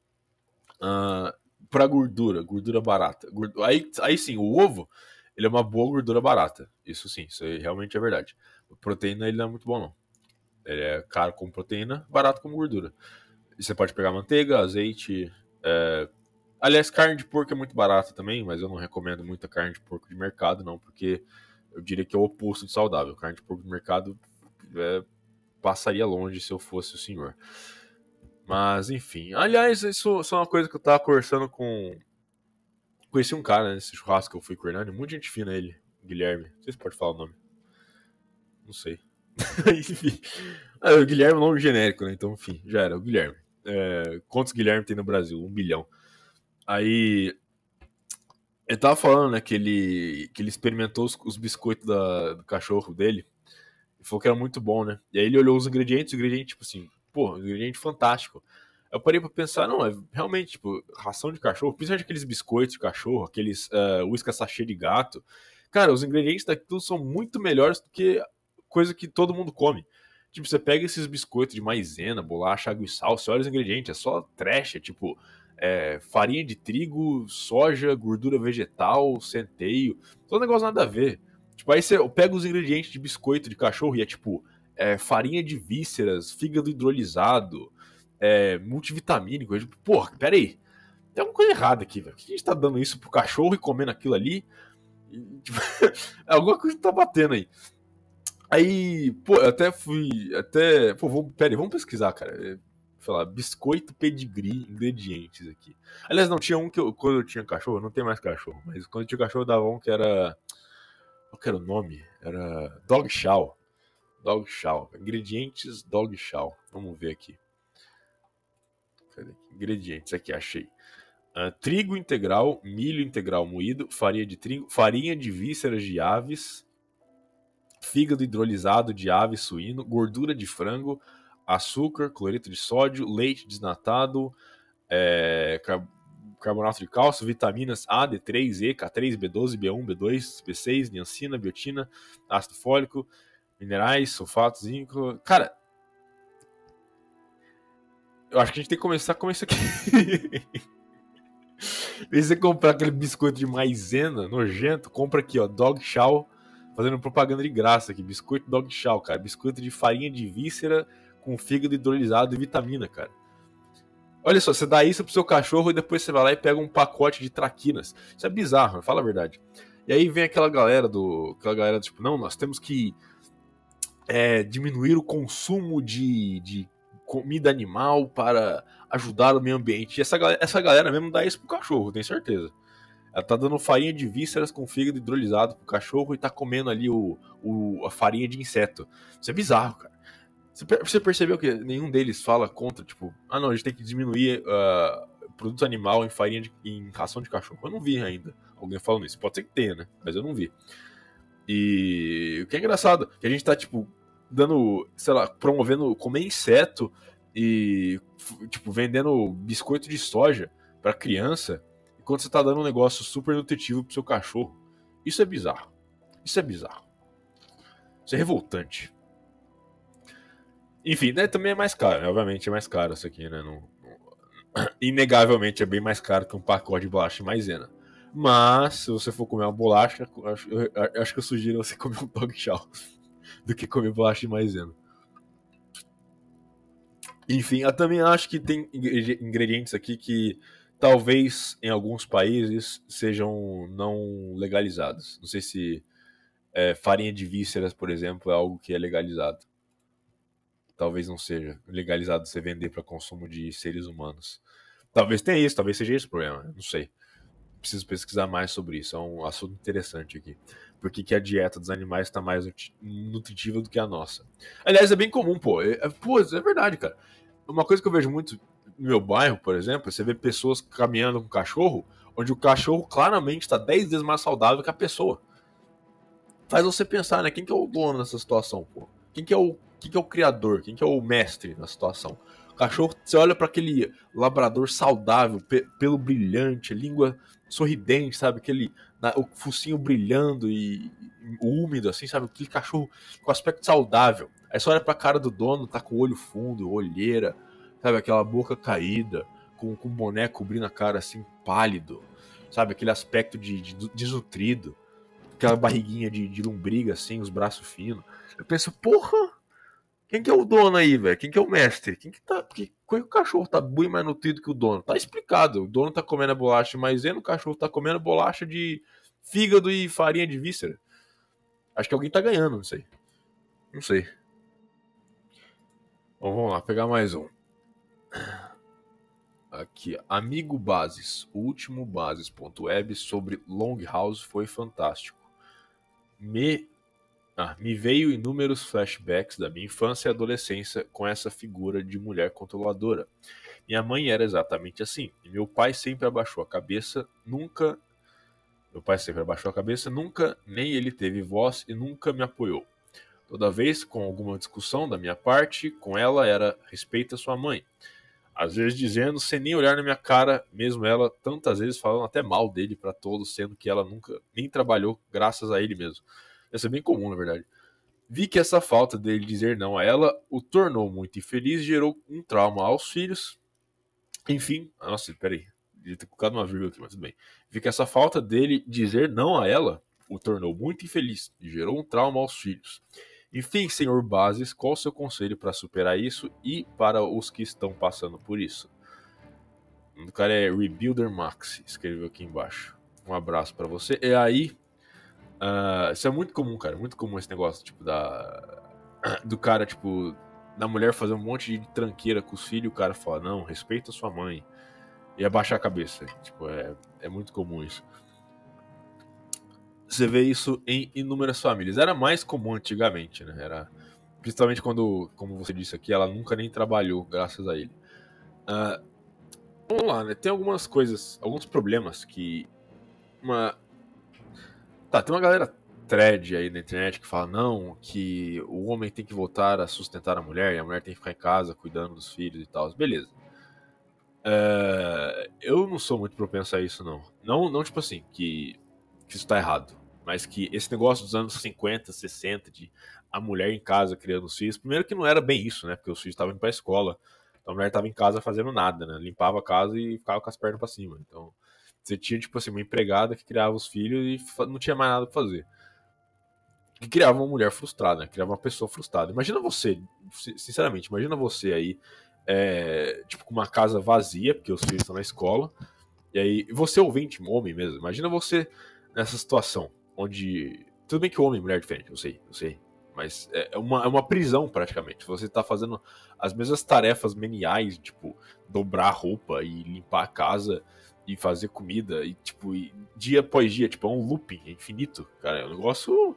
Pra gordura barata. Aí sim, o ovo, ele é uma boa gordura barata. Isso sim, isso aí realmente é verdade. A proteína, ele não é muito bom, não. Ele é caro como proteína, barato como gordura. E você pode pegar manteiga, azeite. Aliás, carne de porco é muito barata também, mas eu não recomendo muita carne de porco de mercado, não, porque eu diria que é o oposto de saudável. Carne de porco de mercado passaria longe se eu fosse o senhor. Mas, enfim. Aliás, isso é uma coisa que eu tava conversando com. Conheci um cara nesse churrasco que eu fui com o Hernani, muito gente fina ele, Guilherme. Não sei se pode falar o nome. Não sei. Enfim. O Guilherme é um nome genérico, né? Então, enfim, já era, o Guilherme. Quantos Guilherme tem no Brasil? 1 bilhão. Aí. Ele tava falando, né, que ele experimentou os biscoitos do cachorro dele. E falou que era muito bom, né? E aí ele olhou os ingredientes, tipo assim, pô, um ingrediente fantástico. Eu parei pra pensar, não, é realmente, tipo, ração de cachorro, principalmente aqueles biscoitos de cachorro, aqueles whisky sachê de gato. Cara, os ingredientes daquilo são muito melhores do que coisa que todo mundo come. Tipo, você pega esses biscoitos de maisena, bolacha, água e sal, você olha os ingredientes, é só trash, é tipo farinha de trigo, soja, gordura vegetal, centeio, todo negócio nada a ver. Tipo, aí você pega os ingredientes de biscoito de cachorro e é tipo farinha de vísceras, fígado hidrolisado, multivitamínico. Eu, tipo, porra, pera aí. Tem alguma coisa errada aqui, velho. Por que a gente tá dando isso pro cachorro e comendo aquilo ali? E, tipo, alguma coisa tá batendo aí. Aí, pô, eu até fui. Pô, pera aí, vamos pesquisar, cara. Sei lá, biscoito pedigree, ingredientes aqui. Aliás, não, tinha um que quando eu tinha cachorro, não tem mais cachorro, mas quando eu tinha cachorro, eu dava um que era. Qual que era o nome? Era Dog Chow. Dog Chow. Ingredientes Dog Chow. Vamos ver aqui. Cadê? Ingredientes, aqui, achei. Trigo integral, milho integral moído, farinha de trigo, farinha de vísceras de aves, fígado hidrolisado de ave e suíno, gordura de frango, açúcar, cloreto de sódio, leite desnatado, carbonato de cálcio, vitaminas A, D3, E, K3, B12, B1, B2, B6, niacina, biotina, ácido fólico, minerais, sulfato, zinco. Cara, eu acho que a gente tem que começar com isso aqui. Em vez de você comprar aquele biscoito de maisena nojento, compra aqui, ó, Dog Chow, fazendo propaganda de graça aqui, biscoito Dog Chow, cara, biscoito de farinha de víscera com fígado hidrolisado e vitamina, cara. Olha só, você dá isso pro seu cachorro e depois você vai lá e pega um pacote de traquinas. Isso é bizarro, fala a verdade. E aí vem aquela galera tipo, não, nós temos que diminuir o consumo de comida animal para ajudar o meio ambiente. E essa galera mesmo dá isso pro cachorro, tenho certeza. Ela tá dando farinha de vísceras com fígado hidrolisado pro cachorro e tá comendo ali a farinha de inseto. Isso é bizarro, cara. Você percebeu que nenhum deles fala contra, tipo, ah não, a gente tem que diminuir produto animal em ração de cachorro. Eu não vi ainda alguém falando isso. Pode ser que tenha, né? Mas eu não vi. E o que é engraçado, que a gente tá, tipo, dando, sei lá, promovendo comer inseto e, tipo, vendendo biscoito de soja pra criança, enquanto você tá dando um negócio super nutritivo pro seu cachorro. Isso é bizarro. Isso é bizarro. Isso é revoltante. Enfim, né, também é mais caro, né? Obviamente é mais caro isso aqui, né? Inegavelmente é bem mais caro que um pacote de bolacha de maisena. Mas, se você for comer uma bolacha, eu acho que eu sugiro você comer um dog chow do que comer bolacha de maisena. Enfim, eu também acho que tem ingredientes aqui que talvez em alguns países sejam não legalizados. Não sei se farinha de vísceras, por exemplo, é algo que é legalizado. Talvez não seja legalizado você vender para consumo de seres humanos. Talvez tenha isso, talvez seja esse o problema, não sei. Preciso pesquisar mais sobre isso, é um assunto interessante aqui. Porque que a dieta dos animais está mais nutritiva do que a nossa. Aliás, é bem comum, pô. Pô, é verdade, cara. Uma coisa que eu vejo muito no meu bairro, por exemplo, você vê pessoas caminhando com cachorro, onde o cachorro claramente está 10 vezes mais saudável que a pessoa. Faz você pensar, né? Quem que é o dono nessa situação, pô? Quem que é o criador? Quem que é o mestre na situação? O cachorro, você olha para aquele labrador saudável, pelo brilhante, língua sorridente, sabe? O focinho brilhando e úmido, assim, sabe? Aquele cachorro com aspecto saudável. Aí você olha pra cara do dono, tá com o olho fundo, olheira, sabe? Aquela boca caída, com um boné cobrindo a cara, assim, pálido, sabe? Aquele aspecto de desnutrido, aquela barriguinha de lombriga, assim, os braços finos. Eu penso, porra, quem que é o dono aí, velho? Quem que é o mestre? Quem que tá. Por que o cachorro tá bem mais nutrido que o dono? Tá explicado. O dono tá comendo a bolacha de maisena, o cachorro tá comendo bolacha de fígado e farinha de víscera. Acho que alguém tá ganhando, não sei. Não sei. Bom, vamos lá, pegar mais um. Aqui, Amigo Bases. O último Bases.web sobre Longhouse foi fantástico. Me veio inúmeros flashbacks da minha infância e adolescência com essa figura de mulher controladora. Minha mãe era exatamente assim, e meu pai sempre abaixou a cabeça, nunca. Meu pai sempre abaixou a cabeça, nunca, nem ele teve voz e nunca me apoiou. Toda vez, com alguma discussão da minha parte, com ela era respeita sua mãe. Às vezes dizendo, sem nem olhar na minha cara, mesmo ela, tantas vezes falando até mal dele para todos, sendo que ela nunca nem trabalhou graças a ele mesmo. Isso é bem comum, na verdade. Vi que essa falta dele dizer não a ela o tornou muito infeliz e gerou um trauma aos filhos. Enfim, nossa, peraí, devia ter colocado uma vírgula aqui, mas tudo bem. Vi que essa falta dele dizer não a ela o tornou muito infeliz e gerou um trauma aos filhos. Enfim, senhor Bases, qual o seu conselho para superar isso e para os que estão passando por isso? O cara é Rebuilder Max, escreveu aqui embaixo. Um abraço para você. E aí, isso é muito comum, cara, muito comum esse negócio, tipo, do cara, tipo, da mulher fazer um monte de tranqueira com os filhos, o cara fala, não, respeita sua mãe. E abaixar a cabeça. Tipo, é muito comum isso. Você vê isso em inúmeras famílias. Era mais comum antigamente, né? Principalmente quando, como você disse aqui, ela nunca nem trabalhou, graças a ele. Vamos lá, né? Tem algumas coisas, alguns problemas que. Tá, tem uma galera thread aí na internet que fala, não, que o homem tem que voltar a sustentar a mulher e a mulher tem que ficar em casa cuidando dos filhos e tal. Beleza. Eu não sou muito propenso a isso, não. Não tipo assim, que isso tá errado. Mas que esse negócio dos anos 50, 60, de a mulher em casa criando os filhos, primeiro que não era bem isso, né? Porque os filhos estavam indo pra escola. Então a mulher tava em casa fazendo nada, né? Limpava a casa e ficava com as pernas pra cima. Então você tinha, tipo assim, uma empregada que criava os filhos e não tinha mais nada pra fazer. Que criava uma mulher frustrada, né? Criava uma pessoa frustrada. Imagina você, sinceramente, imagina você aí, tipo, com uma casa vazia, porque os filhos estão na escola, e aí, você ouvinte, homem mesmo, imagina você nessa situação, onde. Tudo bem que homem e mulher é diferente, eu sei. Mas é uma prisão praticamente. Você tá fazendo as mesmas tarefas meniais, tipo, dobrar a roupa e limpar a casa e fazer comida, e tipo, dia após dia, tipo, é um looping, é infinito, cara. É um negócio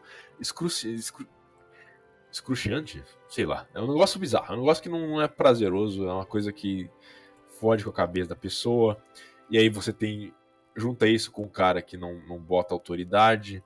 excruciante, sei lá. É um negócio bizarro, é um negócio que não é prazeroso, é uma coisa que fode com a cabeça da pessoa. E aí você tem. Junta isso com um cara que não bota autoridade.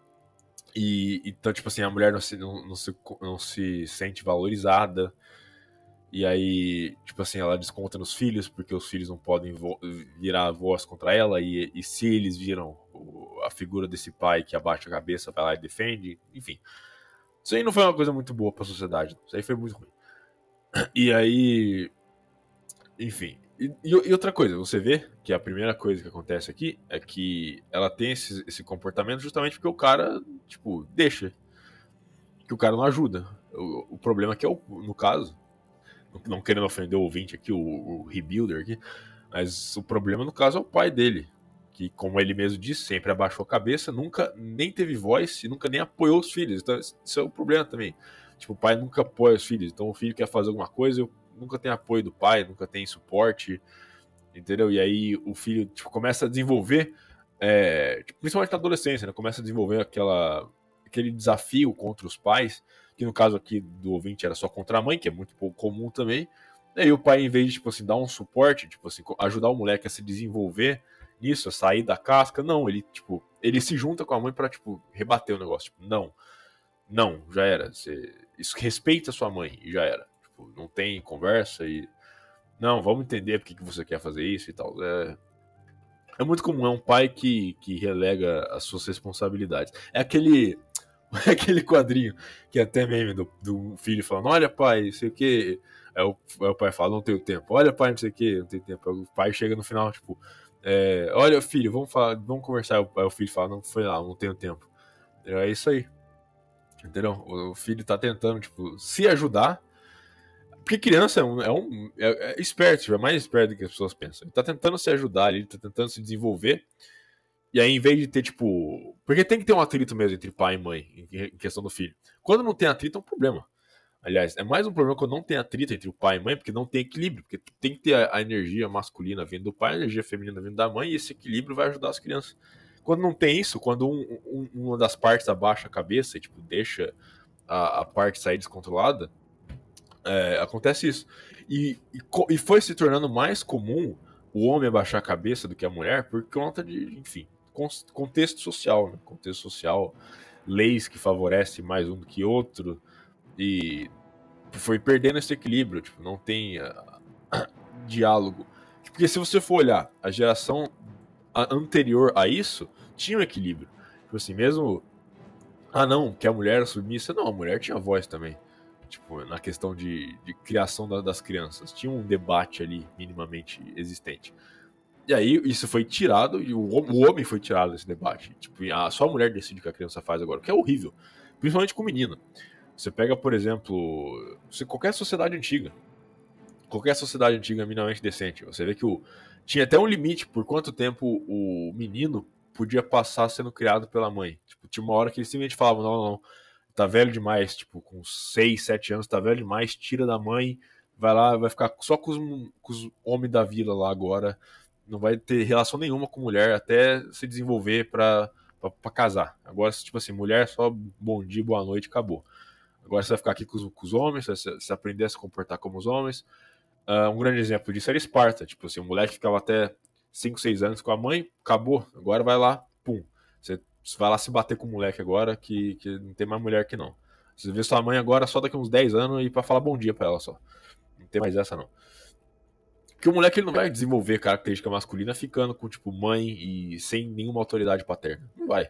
E então, tipo assim, a mulher não se sente valorizada. E aí, tipo assim, ela desconta nos filhos, porque os filhos não podem virar voz contra ela. E se eles viram a figura desse pai que abaixa a cabeça, vai lá e defende. Enfim. Isso aí não foi uma coisa muito boa pra sociedade. Isso aí foi muito ruim. E aí. Enfim. E outra coisa, você vê que a primeira coisa que acontece aqui é que ela tem esse comportamento justamente porque o cara, tipo, deixa. Que o cara não ajuda. O problema aqui é, no caso, não querendo ofender o ouvinte aqui, o rebuilder aqui, mas o problema no caso é o pai dele. Que, como ele mesmo disse, sempre abaixou a cabeça, nunca nem teve voz e nunca nem apoiou os filhos. Então, isso é o problema também. Tipo, o pai nunca apoia os filhos. Então, o filho quer fazer alguma coisa, nunca tem apoio do pai, nunca tem suporte, entendeu? E aí o filho tipo, começa a desenvolver, tipo, principalmente na adolescência, né? Começa a desenvolver aquele desafio contra os pais, que no caso aqui do ouvinte era só contra a mãe, que é muito pouco comum também. E aí o pai, em vez de tipo assim, dar um suporte, tipo assim, ajudar o moleque a se desenvolver nisso, a sair da casca, não, ele se junta com a mãe pra, tipo, rebater o negócio. Tipo, não, já era. Isso respeita a sua mãe e já era. Tipo, não tem conversa e não, vamos entender por que você quer fazer isso e tal. É muito comum, é um pai que relega as suas responsabilidades. É aquele, aquele quadrinho que é até meme do filho falando: Olha, pai, não sei o que. Aí o pai fala: Não tenho tempo. Olha, pai, não sei o que, não tenho tempo. Aí o pai chega no final, tipo: Olha, filho, vamos falar, vamos conversar. Aí o filho fala: Não, foi lá, não tenho tempo. É isso aí. Entendeu? O filho tá tentando, tipo, se ajudar. Porque criança é esperto, é mais esperto do que as pessoas pensam. Ele tá tentando se ajudar, ele tá tentando se desenvolver. E aí, em vez de ter, tipo. Porque tem que ter um atrito mesmo entre pai e mãe, em questão do filho. Quando não tem atrito, é um problema. Aliás, é mais um problema quando não tem atrito entre o pai e mãe, porque não tem equilíbrio. Porque tem que ter a energia masculina vindo do pai, a energia feminina vindo da mãe, e esse equilíbrio vai ajudar as crianças. Quando não tem isso, quando uma das partes abaixa a cabeça e, tipo, deixa a parte sair descontrolada, acontece isso. E foi se tornando mais comum o homem abaixar a cabeça do que a mulher por conta de, enfim, contexto social, né? Contexto social, leis que favorecem mais um do que outro, e foi perdendo esse equilíbrio, tipo, não tem diálogo. Porque se você for olhar a geração anterior a isso, tinha um equilíbrio. Tipo assim, mesmo. Ah, não, que a mulher era submissa. Não, a mulher tinha voz também. Tipo, na questão de criação das crianças. Tinha um debate ali minimamente existente. E aí isso foi tirado e o homem foi tirado desse debate. Tipo, só a mulher decide o que a criança faz agora, o que é horrível. Principalmente com menina. Você pega, por exemplo, qualquer sociedade antiga minimamente decente, você vê que tinha até um limite por quanto tempo o menino podia passar sendo criado pela mãe. Tipo, tinha uma hora que eles simplesmente falavam: não, tá velho demais, tipo, com 6, 7 anos, tá velho demais, tira da mãe, vai lá, vai ficar só com os homens da vila lá agora, não vai ter relação nenhuma com mulher até se desenvolver pra casar. Agora, tipo assim, mulher só bom dia, boa noite, acabou. Agora você vai ficar aqui com os homens, você aprender a se comportar como os homens. Um grande exemplo disso era Esparta. Tipo assim, o moleque ficava até 5, 6 anos com a mãe, acabou. Agora vai lá, pum. Você Você vai lá se bater com o moleque agora, que não tem mais mulher que não. Você vê sua mãe agora só daqui uns 10 anos e pra falar bom dia pra ela só. Não tem mais essa não. Porque o moleque ele não vai desenvolver característica masculina ficando com, tipo, mãe e sem nenhuma autoridade paterna. Não vai.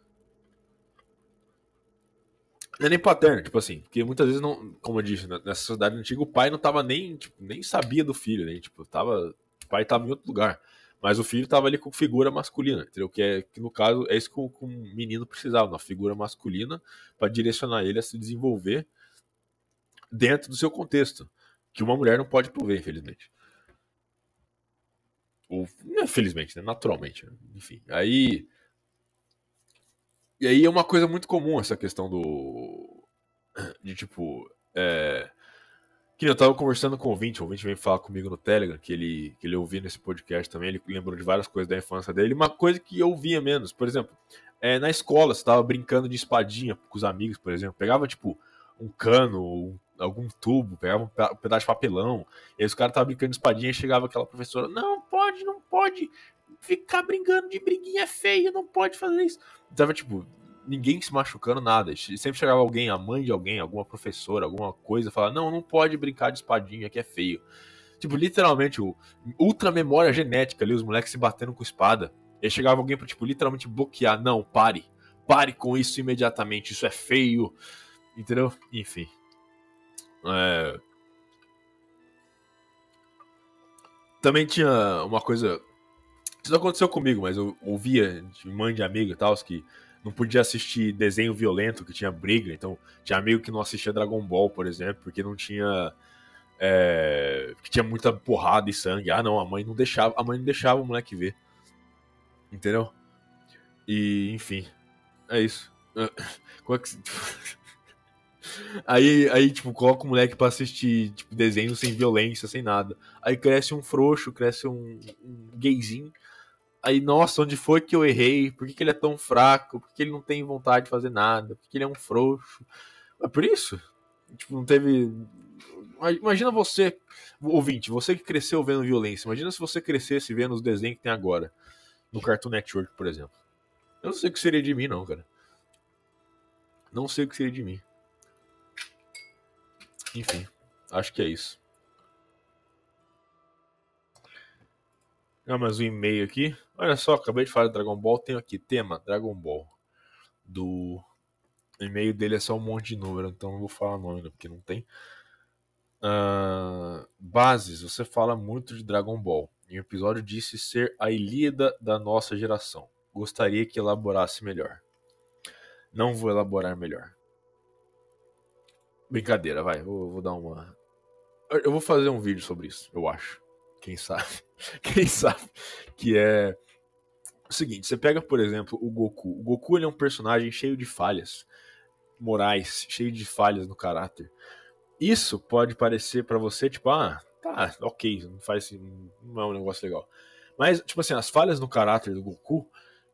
Não é nem paterna, tipo assim, porque muitas vezes não, como eu disse, nessa sociedade antiga, o pai não tava nem, tipo, nem sabia do filho, né? Tipo, tava, o pai tava em outro lugar. Mas o filho tava ali com figura masculina, entendeu? Que no caso é isso que o menino precisava, uma figura masculina para direcionar ele a se desenvolver dentro do seu contexto, que uma mulher não pode prover, infelizmente. Ou, não, infelizmente, né? Naturalmente. Né? Enfim, aí. E aí é uma coisa muito comum essa questão do. De tipo. Que eu tava conversando com o ouvinte veio falar comigo no Telegram, que ele ouvia nesse podcast também, ele lembrou de várias coisas da infância dele. Uma coisa que eu via menos, por exemplo, na escola, você tava brincando de espadinha com os amigos, por exemplo, pegava, tipo, um cano, algum tubo, pegava um pedaço de papelão, e aí os caras estavam brincando de espadinha e chegava aquela professora, não pode ficar brincando de briguinha feia, não pode fazer isso. Tava, tipo, ninguém se machucando, nada. Sempre chegava alguém, a mãe de alguém, alguma professora, alguma coisa, falava, não pode brincar de espadinha, que é feio. Tipo, literalmente, o ultra memória genética ali, os moleques se batendo com espada. E aí chegava alguém pra, tipo, literalmente bloquear. Não, pare. Pare com isso imediatamente, isso é feio. Entendeu? Enfim. Também tinha uma coisa. Isso não aconteceu comigo, mas eu ouvia de mãe de amigo e tal, que não podia assistir desenho violento, que tinha briga. Então, tinha amigo que não assistia Dragon Ball, por exemplo, porque não tinha. Que tinha muita porrada e sangue. Ah, não, a mãe não deixava o moleque ver. Entendeu? E, enfim, é isso. Como é que. Aí, tipo, coloca o moleque pra assistir tipo, desenho sem violência, sem nada. Aí cresce um frouxo, cresce um gayzinho. Aí, nossa, onde foi que eu errei? Por que, que ele é tão fraco? Por que ele não tem vontade de fazer nada? Por que ele é um frouxo? É por isso? Tipo, não teve. Imagina você, ouvinte, você que cresceu vendo violência. Imagina se você crescesse vendo os desenhos que tem agora. No Cartoon Network, por exemplo. Eu não sei o que seria de mim, não, cara. Não sei o que seria de mim. Enfim, acho que é isso. Ah, mas o e-mail aqui. Olha só, acabei de falar de Dragon Ball. Tenho aqui, tema Dragon Ball. Do o e-mail dele é só um monte de número, então não vou falar nome, né, porque não tem. Bases, você fala muito de Dragon Ball. Em um episódio disse ser a Ilíada da nossa geração. Gostaria que elaborasse melhor. Não vou elaborar melhor. Brincadeira, vai. Vou dar uma. Eu vou fazer um vídeo sobre isso, eu acho. Quem sabe? Quem sabe? Que é o seguinte: você pega, por exemplo, o Goku. O Goku ele é um personagem cheio de falhas morais, cheio de falhas no caráter. Isso pode parecer pra você, tipo, tá, ok, não faz, não é um negócio legal. Mas, tipo assim, as falhas no caráter do Goku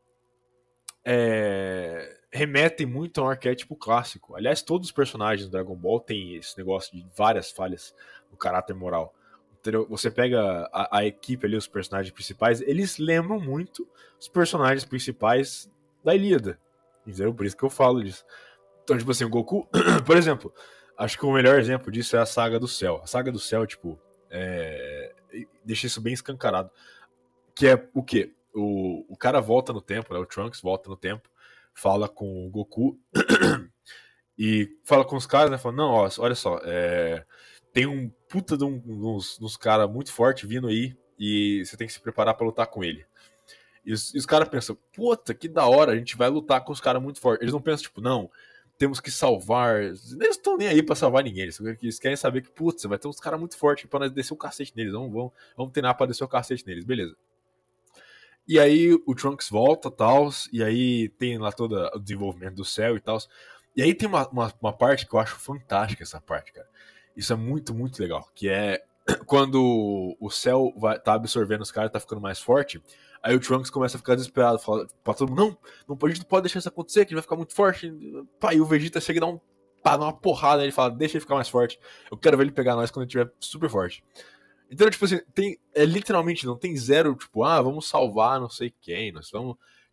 remetem muito a um arquétipo clássico. Aliás, todos os personagens do Dragon Ball têm esse negócio de várias falhas no caráter moral. Entendeu? Você pega a equipe ali, os personagens principais, eles lembram muito os personagens principais da Ilíada. Entendeu? Por isso que eu falo disso. Então, tipo assim, o Goku, por exemplo, acho que o melhor exemplo disso é a Saga do Céu. A Saga do Céu, tipo, deixa isso bem escancarado. Que é o quê? O cara volta no tempo, né? O Trunks volta no tempo, fala com o Goku e fala com os caras, né? Fala, não, ó, olha só, tem um puta de uns caras muito forte vindo aí e você tem que se preparar pra lutar com ele. E os caras pensam, puta, que da hora, a gente vai lutar com os caras muito fortes. Eles não pensam, tipo, não, temos que salvar. Eles não estão nem aí pra salvar ninguém. Eles querem saber que, putz, vai ter uns caras muito fortes pra nós descer o cacete neles. Vamos treinar pra descer o cacete neles, beleza. E aí o Trunks volta, tal, e aí tem lá todo o desenvolvimento do céu e tal. E aí tem uma parte que eu acho fantástica, essa parte, cara. Isso é muito, muito legal. Que é quando o céu tá absorvendo os caras, tá ficando mais forte. Aí o Trunks começa a ficar desesperado, fala pra todo mundo, a gente não pode deixar isso acontecer, que ele vai ficar muito forte. Pá, e o Vegeta chega e dá uma porrada, ele fala, deixa ele ficar mais forte. Eu quero ver ele pegar nós quando ele estiver super forte. Então, tipo assim, literalmente, não tem zero, tipo, vamos salvar não sei quem, nós vamos.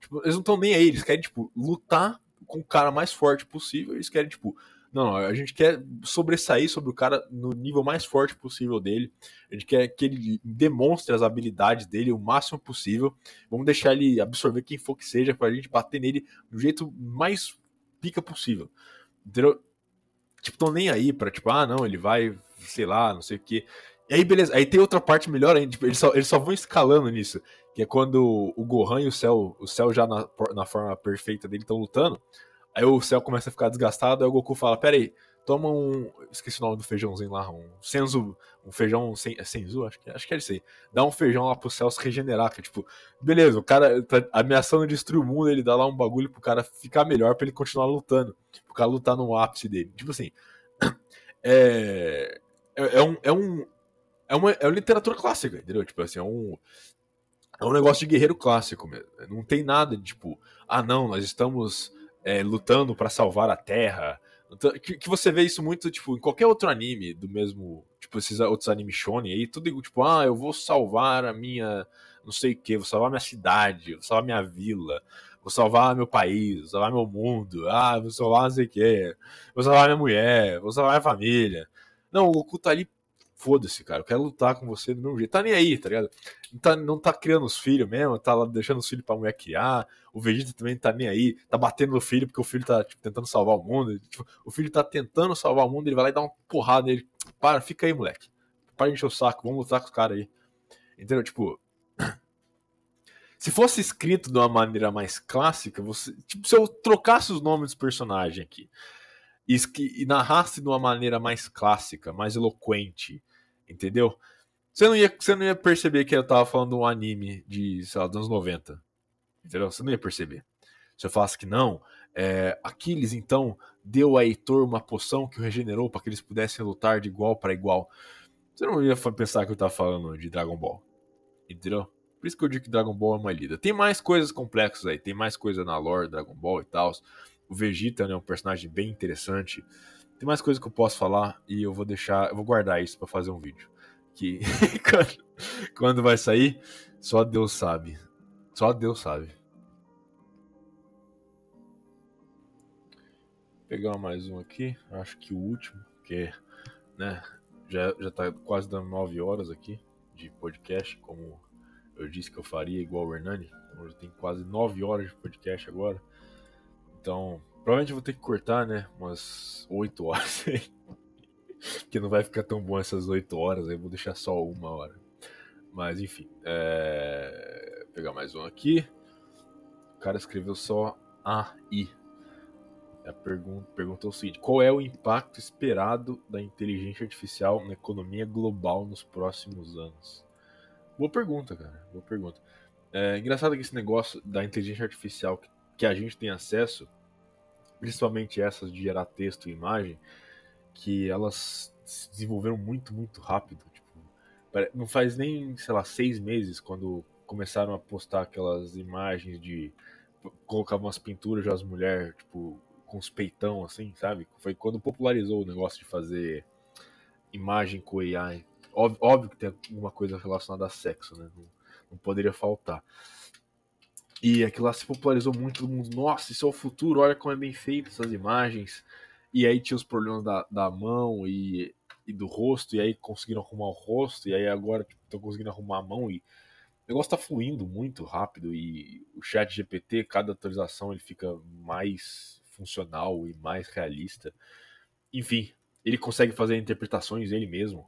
Tipo, eles não estão nem aí, eles querem, tipo, lutar com o cara mais forte possível, eles querem, tipo, não, a gente quer sobressair sobre o cara no nível mais forte possível dele. A gente quer que ele demonstre as habilidades dele o máximo possível. Vamos deixar ele absorver quem for que seja pra gente bater nele do jeito mais pica possível. Entendeu? Tipo, tão nem aí pra, tipo, ah, não, ele vai, sei lá, não sei o quê. E aí, beleza. Aí tem outra parte melhor ainda. Tipo, eles só vão escalando nisso. Que é quando o Gohan e o Cell já na forma perfeita dele estão lutando. Aí o Cell começa a ficar desgastado. Aí o Goku fala: Pera aí, toma um. Esqueci o nome do feijãozinho lá. Um Senzu. Um feijão. Senzu? Acho que é isso aí. Dá um feijão lá pro Cell se regenerar. Que é tipo, beleza, o cara tá ameaçando destruir o mundo. Ele dá lá um bagulho pro cara ficar melhor pra ele continuar lutando. Pro cara lutar no ápice dele. Tipo assim. É. É uma literatura clássica, entendeu? Tipo assim, é um negócio de guerreiro clássico mesmo. Não tem nada de tipo, ah não, nós estamos lutando pra salvar a Terra. Então, que você vê isso muito, tipo, em qualquer outro anime do mesmo, tipo, esses outros animes shonen aí, tudo igual, tipo, ah, eu vou salvar a minha, não sei o que, vou salvar minha cidade, vou salvar minha vila, vou salvar meu país, vou salvar meu mundo, ah, vou salvar não sei o que, vou salvar minha mulher, vou salvar minha família. Não, o Goku tá ali, foda-se, cara, eu quero lutar com você do mesmo jeito. Tá nem aí, tá ligado? Não tá criando os filhos mesmo, tá lá deixando os filhos pra mulher criar. O Vegeta também tá nem aí, tá batendo no filho porque o filho tá tipo, tentando salvar o mundo. Tipo, o filho tá tentando salvar o mundo, ele vai lá e dá uma porrada nele. Para, fica aí, moleque. Para de encher o saco, vamos lutar com os caras aí. Entendeu? Tipo, se fosse escrito de uma maneira mais clássica, tipo, se eu trocasse os nomes dos personagens aqui e narrasse de uma maneira mais clássica, mais eloquente, entendeu? Você não ia perceber que eu tava falando de um anime de, sei lá, dos anos 90. Entendeu? Você não ia perceber. Se eu falasse que não, Aquiles então deu a Heitor uma poção que o regenerou para que eles pudessem lutar de igual para igual. Você não ia pensar que eu tava falando de Dragon Ball. Entendeu? Por isso que eu digo que Dragon Ball é uma lida. Tem mais coisas complexas aí, tem mais coisa na lore Dragon Ball e tal. O Vegeta, né, é um personagem bem interessante. Tem mais coisa que eu posso falar e eu vou guardar isso para fazer um vídeo. Que quando vai sair, só Deus sabe. Só Deus sabe. Vou pegar mais um aqui, acho que o último, que né, já tá quase dando 9 horas aqui de podcast, como eu disse que eu faria igual o Hernani. Então já tem quase 9 horas de podcast agora. Então, provavelmente eu vou ter que cortar, né, umas 8 horas aí. Porque não vai ficar tão bom essas 8 horas, aí eu vou deixar só 1 hora. Mas enfim, vou pegar mais um aqui. O cara escreveu só AI. A perguntou o seguinte: qual é o impacto esperado da inteligência artificial na economia global nos próximos anos? Boa pergunta, cara. Boa pergunta. É engraçado que esse negócio da inteligência artificial que a gente tem acesso, principalmente essas de gerar texto e imagem, que elas se desenvolveram muito, muito rápido. Tipo, não faz nem, sei lá, 6 meses quando começaram a postar aquelas imagens de colocar umas pinturas das mulheres, tipo, com os peitão assim, sabe? Foi quando popularizou o negócio de fazer imagem com AI. Óbvio que tem alguma coisa relacionada a sexo, né? Não poderia faltar. E aquilo lá se popularizou muito, todo mundo, nossa, isso é o futuro, olha como é bem feito essas imagens. E aí tinha os problemas da mão e do rosto, e aí conseguiram arrumar o rosto, e aí agora estão conseguindo arrumar a mão, e o negócio tá fluindo muito rápido, e o chat GPT, cada atualização ele fica mais funcional e mais realista. Enfim, ele consegue fazer interpretações ele mesmo.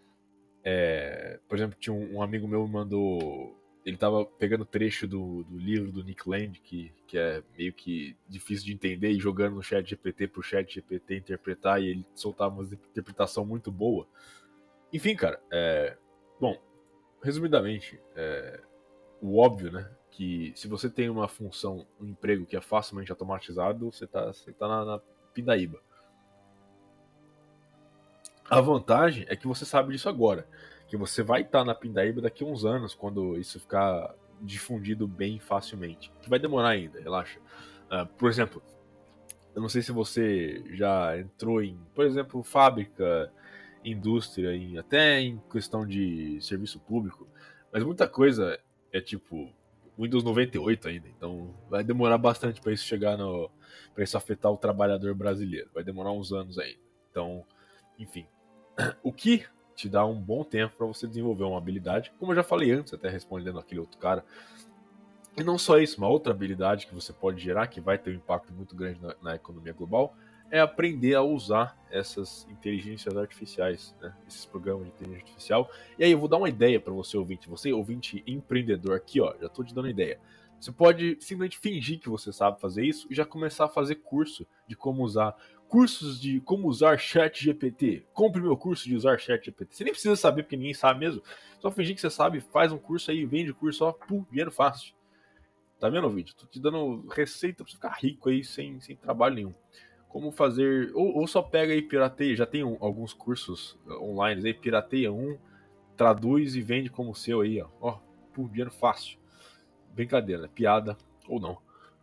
Por exemplo, tinha um amigo meu que mandou. Ele tava pegando trecho do livro do Nick Land, que é meio que difícil de entender, e jogando no chat GPT pro chat GPT interpretar, e ele soltava uma interpretação muito boa. Enfim, cara, bom, resumidamente, o óbvio, né? Que se você tem uma função, um emprego que é facilmente automatizado, você tá na pindaíba. A vantagem é que você sabe disso agora. Que você vai estar na pindaíba daqui a uns anos, quando isso ficar difundido bem facilmente. Que vai demorar ainda, relaxa. Por exemplo, eu não sei se você já entrou em, por exemplo, fábrica, indústria, até em questão de serviço público, mas muita coisa é tipo. Windows 98 ainda, então vai demorar bastante para isso chegar no, para isso afetar o trabalhador brasileiro. Vai demorar uns anos ainda. Então, enfim, o que te dá um bom tempo para você desenvolver uma habilidade, como eu já falei antes, até respondendo aquele outro cara. E não só isso, uma outra habilidade que você pode gerar, que vai ter um impacto muito grande na economia global, é aprender a usar essas inteligências artificiais, né? Esses programas de inteligência artificial. E aí eu vou dar uma ideia para você ouvinte empreendedor aqui, ó, já estou te dando ideia. Você pode simplesmente fingir que você sabe fazer isso e já começar a fazer curso de como usar, cursos de como usar ChatGPT. Compre meu curso de usar ChatGPT. Você nem precisa saber porque ninguém sabe mesmo. Só fingir que você sabe, faz um curso aí, vende o curso, ó, pum, dinheiro fácil. Tá vendo o vídeo? Tô te dando receita pra você ficar rico aí sem trabalho nenhum. Como fazer. Ou só pega aí, pirateia. Já tem alguns cursos online aí, pirateia um, traduz e vende como seu aí, ó. Ó, por dinheiro fácil. Brincadeira, né? Piada ou não.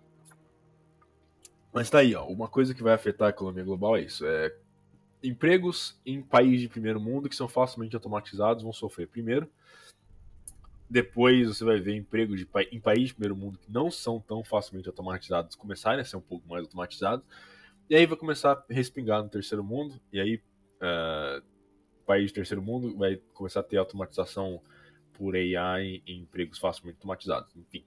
Mas tá aí, ó. Uma coisa que vai afetar a economia global é isso. Empregos em países de primeiro mundo que são facilmente automatizados vão sofrer primeiro. Depois você vai ver empregos em países de primeiro mundo que não são tão facilmente automatizados começarem a ser um pouco mais automatizados. E aí vai começar a respingar no terceiro mundo. E aí, país de terceiro mundo vai começar a ter automatização por AI em empregos facilmente automatizados. Enfim.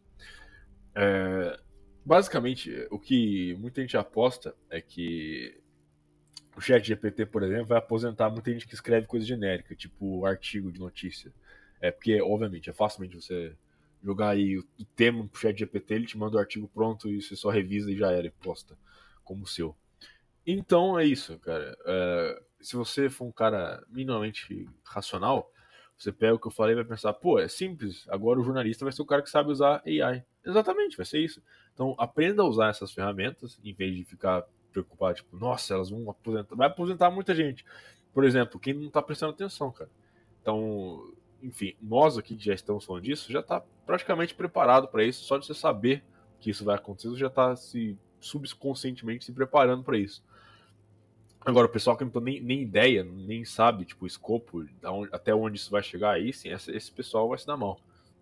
Basicamente, o que muita gente aposta é que o ChatGPT, por exemplo, vai aposentar muita gente que escreve coisa genérica, tipo artigo de notícia. Porque, obviamente, é facilmente você jogar aí o tema pro ChatGPT, ele te manda o artigo pronto e você só revisa e já era, e posta como seu. Então é isso, cara. Se você for um cara minimamente racional, você pega o que eu falei e vai pensar, pô, é simples, agora o jornalista vai ser o cara que sabe usar AI. Exatamente, vai ser isso. Então aprenda a usar essas ferramentas, em vez de ficar preocupado, tipo, nossa, elas vão aposentar. Vai aposentar muita gente. Por exemplo, quem não tá prestando atenção, cara. Então, enfim, nós aqui que já estamos falando disso, já tá praticamente preparado para isso, só de você saber que isso vai acontecer, você já tá se subconscientemente se preparando para isso. Agora, o pessoal que não tem nem ideia, nem sabe, tipo, o escopo, até onde isso vai chegar, aí sim, esse pessoal vai se dar mal.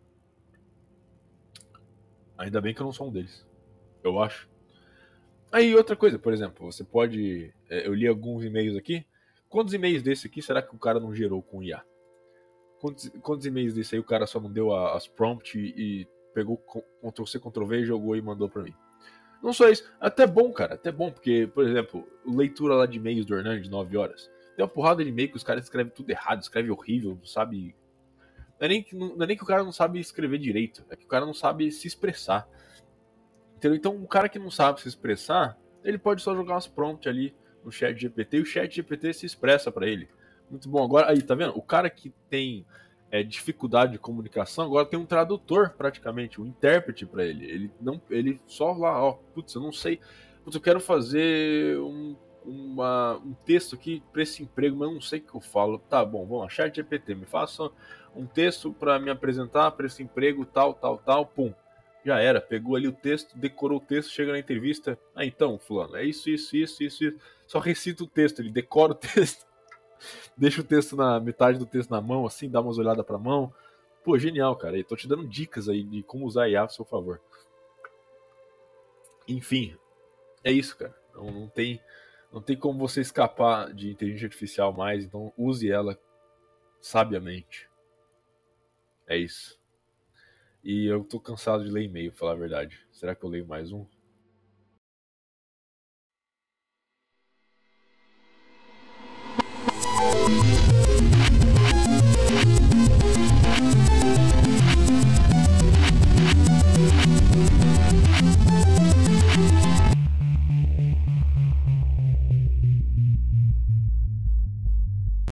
Ainda bem que eu não sou um deles, eu acho. Aí, outra coisa, por exemplo, você pode. Eu li alguns e-mails aqui. Quantos e-mails desse aqui será que o cara não gerou com IA? Quantos e-mails desse aí o cara só não deu as prompts e pegou Ctrl-C, Ctrl-V, jogou e mandou pra mim? Não só isso, até bom, cara, até bom, porque, por exemplo, leitura lá de e-mails do Hernani de 9 horas. Tem uma porrada de e-mail que os caras escrevem tudo errado, escreve horrível, não sabe. Não é nem que o cara não sabe escrever direito, é que o cara não sabe se expressar. Entendeu? Então, o cara que não sabe se expressar, ele pode só jogar umas prompts ali no chat GPT e o chat GPT se expressa pra ele. Muito bom. Agora, aí, tá vendo? O cara que tem dificuldade de comunicação, agora tem um tradutor praticamente, um intérprete pra ele. Ele só lá, ó, putz, eu não sei. Putz, eu quero fazer um texto aqui pra esse emprego, mas eu não sei o que eu falo. Tá bom, vamos lá, chat GPT, me faça um texto pra me apresentar pra esse emprego, tal, tal, tal, pum. Já era, pegou ali o texto, decorou o texto, chega na entrevista. Ah, então, fulano, é isso, isso, isso, isso, isso. Só recita o texto, ele decora o texto, deixa o texto na metade do texto na mão, assim, dá umas olhadas pra mão. Pô, genial, cara. E tô te dando dicas aí de como usar a IA a seu favor. Enfim, é isso, cara. Não tem como você escapar de inteligência artificial mais, então use ela sabiamente. É isso. E eu tô cansado de ler e-mail, pra falar a verdade. Será que eu leio mais um?